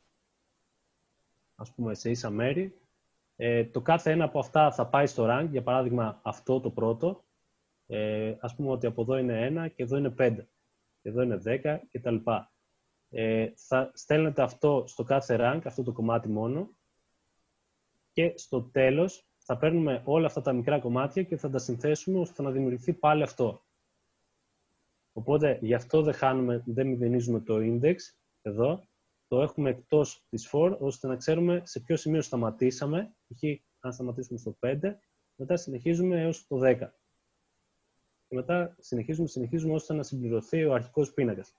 Speaker 1: ας πούμε, σε ίσα μέρη. Ε, το κάθε ένα από αυτά θα πάει στο rank, για παράδειγμα, αυτό το πρώτο. Ε, ας πούμε ότι από εδώ είναι ένα και εδώ είναι πέντε. Και εδώ είναι δέκα κτλ. Ε, θα στέλνετε αυτό στο κάθε rank, αυτό το κομμάτι μόνο. Και στο τέλος θα παίρνουμε όλα αυτά τα μικρά κομμάτια και θα τα συνθέσουμε ώστε να δημιουργηθεί πάλι αυτό. Οπότε γι' αυτό δεν, χάνουμε, δεν μηδενίζουμε το index εδώ. Το έχουμε εκτός της for, ώστε να ξέρουμε σε ποιο σημείο σταματήσαμε. Π.χ. αν σταματήσουμε στο πέντε, μετά συνεχίζουμε έως το δέκα. Και μετά συνεχίζουμε, συνεχίζουμε ώστε να συμπληρωθεί ο αρχικός πίνακας.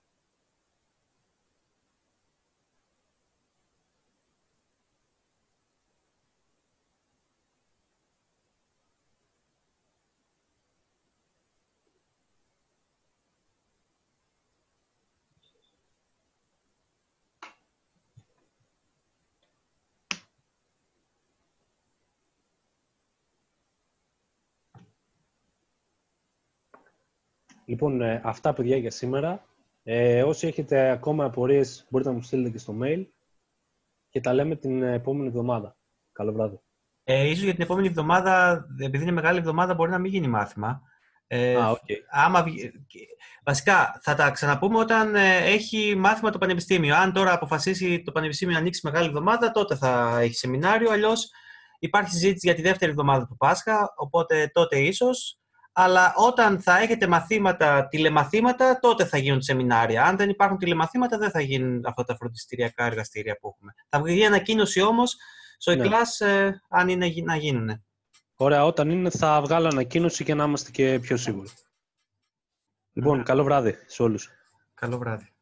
Speaker 1: Λοιπόν, ε, αυτά παιδιά για σήμερα. Ε, όσοι έχετε ακόμα απορίες μπορείτε να μου στείλετε και στο mail και τα λέμε την επόμενη εβδομάδα. Καλό βράδυ.
Speaker 3: Ε, ίσως για την επόμενη εβδομάδα, επειδή είναι μεγάλη εβδομάδα, μπορεί να μην γίνει μάθημα. Ε,
Speaker 1: Α, okay.
Speaker 3: άμα, βασικά, θα τα ξαναπούμε όταν ε, έχει μάθημα το Πανεπιστήμιο. Αν τώρα αποφασίσει το Πανεπιστήμιο να ανοίξει μεγάλη εβδομάδα, τότε θα έχει σεμινάριο. Αλλιώς υπάρχει συζήτηση για τη δεύτερη εβδομάδα του Πάσχα, οπότε τότε ίσως. Αλλά όταν θα έχετε μαθήματα, τηλεμαθήματα, τότε θα γίνουν σεμινάρια. Αν δεν υπάρχουν τηλεμαθήματα, δεν θα γίνουν αυτά τα φροντιστηριακά εργαστήρια που έχουμε. Θα βγει ανακοίνωση όμως στο
Speaker 1: Ναι.
Speaker 3: e-class, ε, αν είναι να γίνουν.
Speaker 1: Ωραία, όταν είναι θα βγάλω ανακοίνωση και να είμαστε και πιο σίγουροι. Λοιπόν,
Speaker 3: Ναι.
Speaker 1: καλό βράδυ σε όλους.
Speaker 3: Καλό βράδυ.